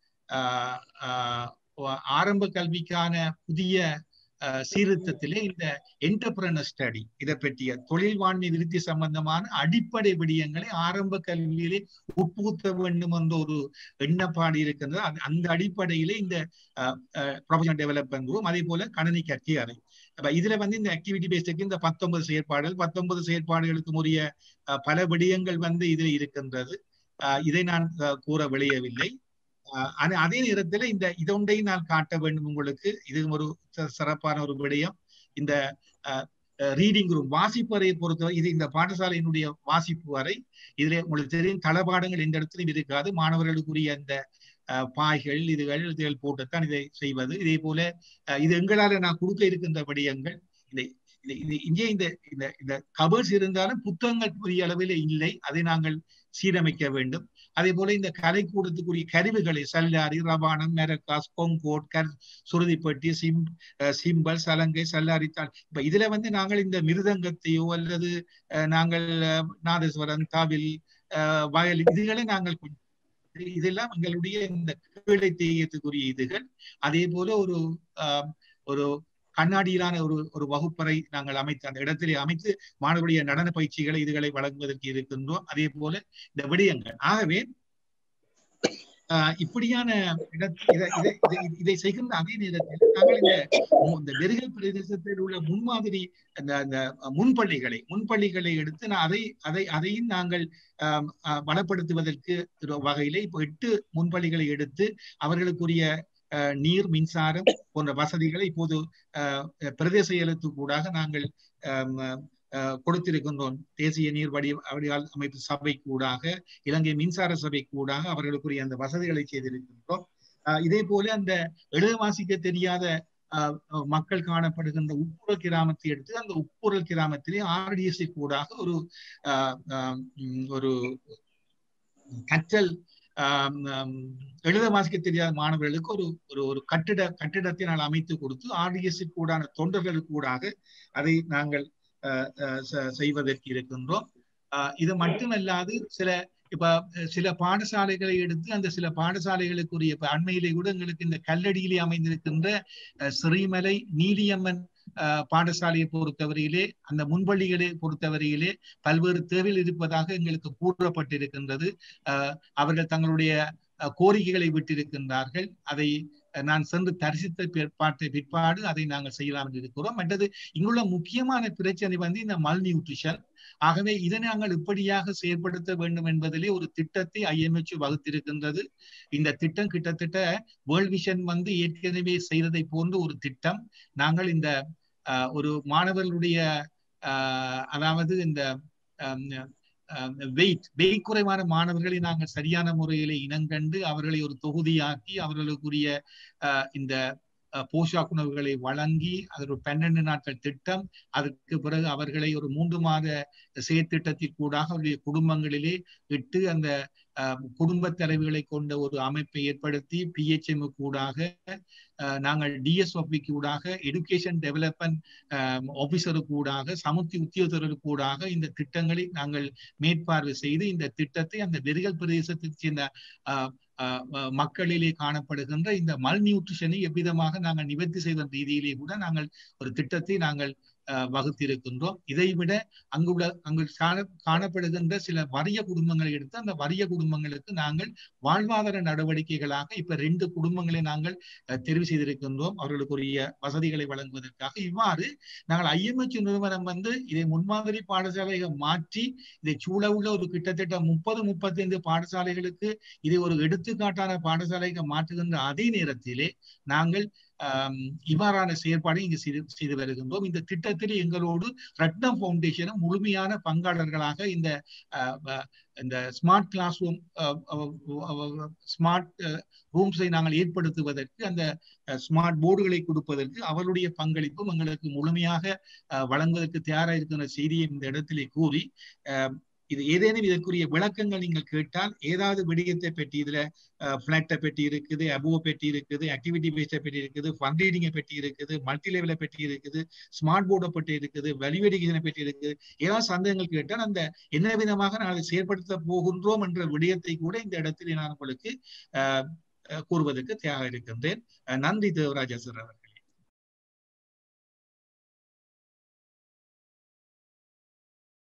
A: ஆரம்ப கல்விக்கான புதிய சீர்திருத்தத்திலே இந்த என்டர்பிரனர் ஸ்டடி, இதை பற்றிய தொழில்வாண்மை விருத்தி சம்பந்தமான அடிப்படை விடயங்களை ஆரம்ப கல்வியிலே உட்புகுத்த வேண்டும் என்ற ஒரு எண்ணப்பாடு இருக்கின்றது. அந்த அடிப்படையிலே இந்த ப்ரொஃபஷனல் டெவலப்மெண்ட் ரூம், அதே போல கணினி கற்கை அறை. இதுல இந்த ஆக்டிவிட்டி பேஸ்டுக்கு இந்த 19 செயற்பாடுகள், 19 செயற்பாடுகளுக்கு உரிய பல விடயங்கள் இதில் இருக்கின்றது. இதை நான் கூற விளையவில்லை. அதே நேரத்தில் இந்த இதொன்றையும் நான் காட்ட வேண்டும் உங்களுக்கு. இது ஒரு சிறப்பான ஒரு விடயம். இந்த ரீடிங் ரூம், வாசிப்பு அறையை பொறுத்தவரை இது இந்த பாடசாலையினுடைய வாசிப்பு அறை. இதுல உங்களுக்கு தெரியும் தளபாடங்கள் எந்த இடத்திலும் இருக்காது. மாணவர்களுக்குரிய இந்த பாய்கள் இதுகள் போட்டுத்தான் இதை செய்வது. இதே போல இது எங்களால நான் கொடுக்க இருக்கின்ற விடயங்கள். இங்கே இந்த கபர்ஸ் இருந்தாலும் புத்தகங்கள் புரிய அளவில் இல்லை, அதை நாங்கள் சீரமைக்க வேண்டும். அதே போல இந்த கலைக்கூடத்துக்குரிய கருவிகளை சல்லாரி, ரவானம், மெரக்காஸ், கொங்கோட், சுருதிப்பட்டி, சிம்பல், சலங்கை, சல்லாரித்தாள், இப்ப இதுல நாங்கள் இந்த மிருதங்கத்தையோ அல்லது நாங்கள் நாதஸ்வரம், தவில், வயலின் இதுகளை நாங்கள் இதெல்லாம் எங்களுடைய இந்த கீழை தேயத்துக்குரிய இதுகள். அதே போல ஒரு கண்ணாடியிலான ஒரு வகுப்பறை நாங்கள் அமைத்து அந்த இடத்திலே அமைத்து மாணவருடைய நடன பயிற்சிகளை இதுகளை வழங்குவதற்கு இருக்கின்றோம். அதே போல இந்த விடயங்கள். ஆகவே இப்படியான இதை செய்கின்ற அதே நேரத்தில் நாங்கள் இந்த வெறுகல் பிரதேசத்தில் உள்ள முன்மாதிரி அந்த முன்பள்ளிகளை எடுத்து அதையும் நாங்கள் வளப்படுத்துவதற்கு வகையில இப்போ 8 முன்பள்ளிகளை எடுத்து அவர்களுக்குரிய நீர், மின்சாரம் போன்ற வசதிகளை இப்போது பிரதேச செயலத்துக்கு கூடாக நாங்கள் கொடுத்திருக்கின்றோம். தேசிய நீர் வடிகால் அமைப்பு சபை கூடாக, இலங்கை மின்சார சபை கூடாக அவர்களுக்குரிய அந்த வசதிகளை செய்திருக்கின்றோம். இதே போல அந்த எழுத வாசிக்க தெரியாத மக்கள் காணப்படுகின்ற உட்புறல் கிராமத்தை எடுத்து அந்த உட்புறல் கிராமத்திலே RDSC கூடாக ஒரு கற்றல் எழுத வாசிக்க தெரியாத மாணவர்களுக்கு ஒரு கட்டிடத்தை நாங்கள் அமைத்து கொடுத்து RDSC கூடான தொண்டர்களுக்கு கூடாக அதை நாங்கள் செய்வதற்கு இருக்கின்றோம். இது மட்டுமல்லாது சில பாடசாலைகளை எடுத்து அந்த சில பாடசாலைகளுக்குரிய அண்மையிலே கூட எங்களுக்கு இந்த கல்லடியிலே அமைந்திருக்கின்ற ஸ்ரீமலை நீலியம்மன் பாடசாலையை பொறுத்தவரையிலே அந்த முன்பள்ளிகளை பொறுத்தவரையிலே பல்வேறு தேவைகள் இருப்பதாக எங்களுக்கு கூறப்பட்டிருக்கின்றது. அவர்கள் தங்களுடைய கோரிக்கைகளை விட்டிருக்கின்றார்கள். அதை நான் சென்று தரிசித்த பார்த்த பிற்பாடு அதை நாங்கள் செய்யலாம் என்று இருக்கிறோம். மற்றது இங்குள்ள முக்கியமான பிரச்சனை இந்த மல் நியூட்ரிஷன். ஆகவே இதை நாங்கள் இப்படியாக செயற்படுத்த வேண்டும் என்பதிலே ஒரு திட்டத்தை IMH வகுத்திருக்கின்றது. இந்த திட்டம் கிட்டத்தட்ட வேர்ல்ட் விஷன் ஏற்கனவே செய்ததை போன்ற ஒரு திட்டம். நாங்கள் இந்த ஒரு மாணவர்களுடைய அதாவது இந்த வெயிட் குறைவான மாணவர்களை நாங்கள் சரியான முறையிலே இனங்கண்டு அவர்களை ஒரு தொகுதியாக்கி அவர்களுக்குரிய இந்த போஷாக் உணவுகளை வழங்கி அது ஒரு 12 நாட்கள் திட்டம். அதற்கு பிறகு அவர்களை ஒரு 3 மாத செயற்திட்டத்திற்கூடாக அவருடைய குடும்பங்களிலே இட்டு அந்த குடும்ப தலைவர்களை கொண்ட ஒரு அமைப்பை ஏற்படுத்தி PHM கூடாக நாங்கள் DSOP கூடாக எடுகேஷன் டெவலப்மெண்ட் ஆபீசருக்கு கூடாக சமுத்தி உத்தியோகத்தருக்கு கூடாக இந்த திட்டங்களை நாங்கள் மேற்பார்வை செய்து இந்த திட்டத்தை அந்த வெறிகள் பிரதேசத்தைச் சேர்ந்த மக்களிலே காணப்படுகின்ற இந்த மல் நியூட்ரிஷனை எவ்விதமாக நாங்கள் நிவர்த்தி செய்த ரீதியிலே கூட நாங்கள் ஒரு திட்டத்தை நாங்கள் வகுத்திருக்கின்றோம். இதைவிட அங்கு காணப்படுகின்ற சில வறிய குடும்பங்களை எடுத்து அந்த வறிய குடும்பங்களுக்கு நாங்கள் வாழ்வாதார நடவடிக்கைகளாக இப்ப 2 குடும்பங்களை நாங்கள் தெரிவு செய்திருக்கின்றோம் அவர்களுக்குரிய வசதிகளை வழங்குவதற்காக. இவ்வாறு நாங்கள் IMH நிறுவனம் இதை முன்மாதிரி பாடசாலையை மாற்றி இதை சூழ உள்ள ஒரு கிட்டத்தட்ட 30-35 பாடசாலைகளுக்கு இதை ஒரு எடுத்துக்காட்டான பாடசாலைக்கு மாற்றுகின்ற அதே நேரத்திலே நாங்கள் இவ்வாறான செயற்பாடு இங்கு செய்து வருகின்றோம். இந்த திட்டத்தில் எங்களோடு ரத்னம் ஃபவுண்டேஷனும் முழுமையான பங்காளர்களாக இந்த ஸ்மார்ட் கிளாஸ் ரூம் ஸ்மார்ட் ரூம்ஸை நாங்கள் ஏற்படுத்துவதற்கு அந்த ஸ்மார்ட் போர்டுகளை கொடுப்பதற்கு அவருடைய பங்களிப்பும் எங்களுக்கு முழுமையாக வழங்குவதற்கு தயாராக இருக்கின்ற செய்தியை இந்த இடத்திலே கூறி இது ஏதேனும் இதற்குரிய விளக்கங்கள் நீங்கள் கேட்டால் ஏதாவது விடயத்தை பற்றி இதுல பிளாட்டை பற்றி இருக்குது, அபோவை பற்றி இருக்குது, ஆக்டிவிட்டி பேஸ்டை பற்றி இருக்குது, ஃபண்ட் ரீடிங்கை பற்றி இருக்குது, மல்டி லெவலை பற்றி இருக்குது, ஸ்மார்ட் போர்டை பற்றி இருக்குது, வேல்யூவேஷனை பற்றி இருக்குது, ஏதாவது சந்தேகங்கள் கேட்டால் அந்த என்ன விதமாக நாங்கள் செயற்படுத்த போகின்றோம் என்ற விடயத்தை கூட இந்த இடத்தில் நான் உங்களுக்கு கூறுவதற்கு தேவை இருக்கின்றேன். நன்றி தேவராஜா சார் அவர்கள்.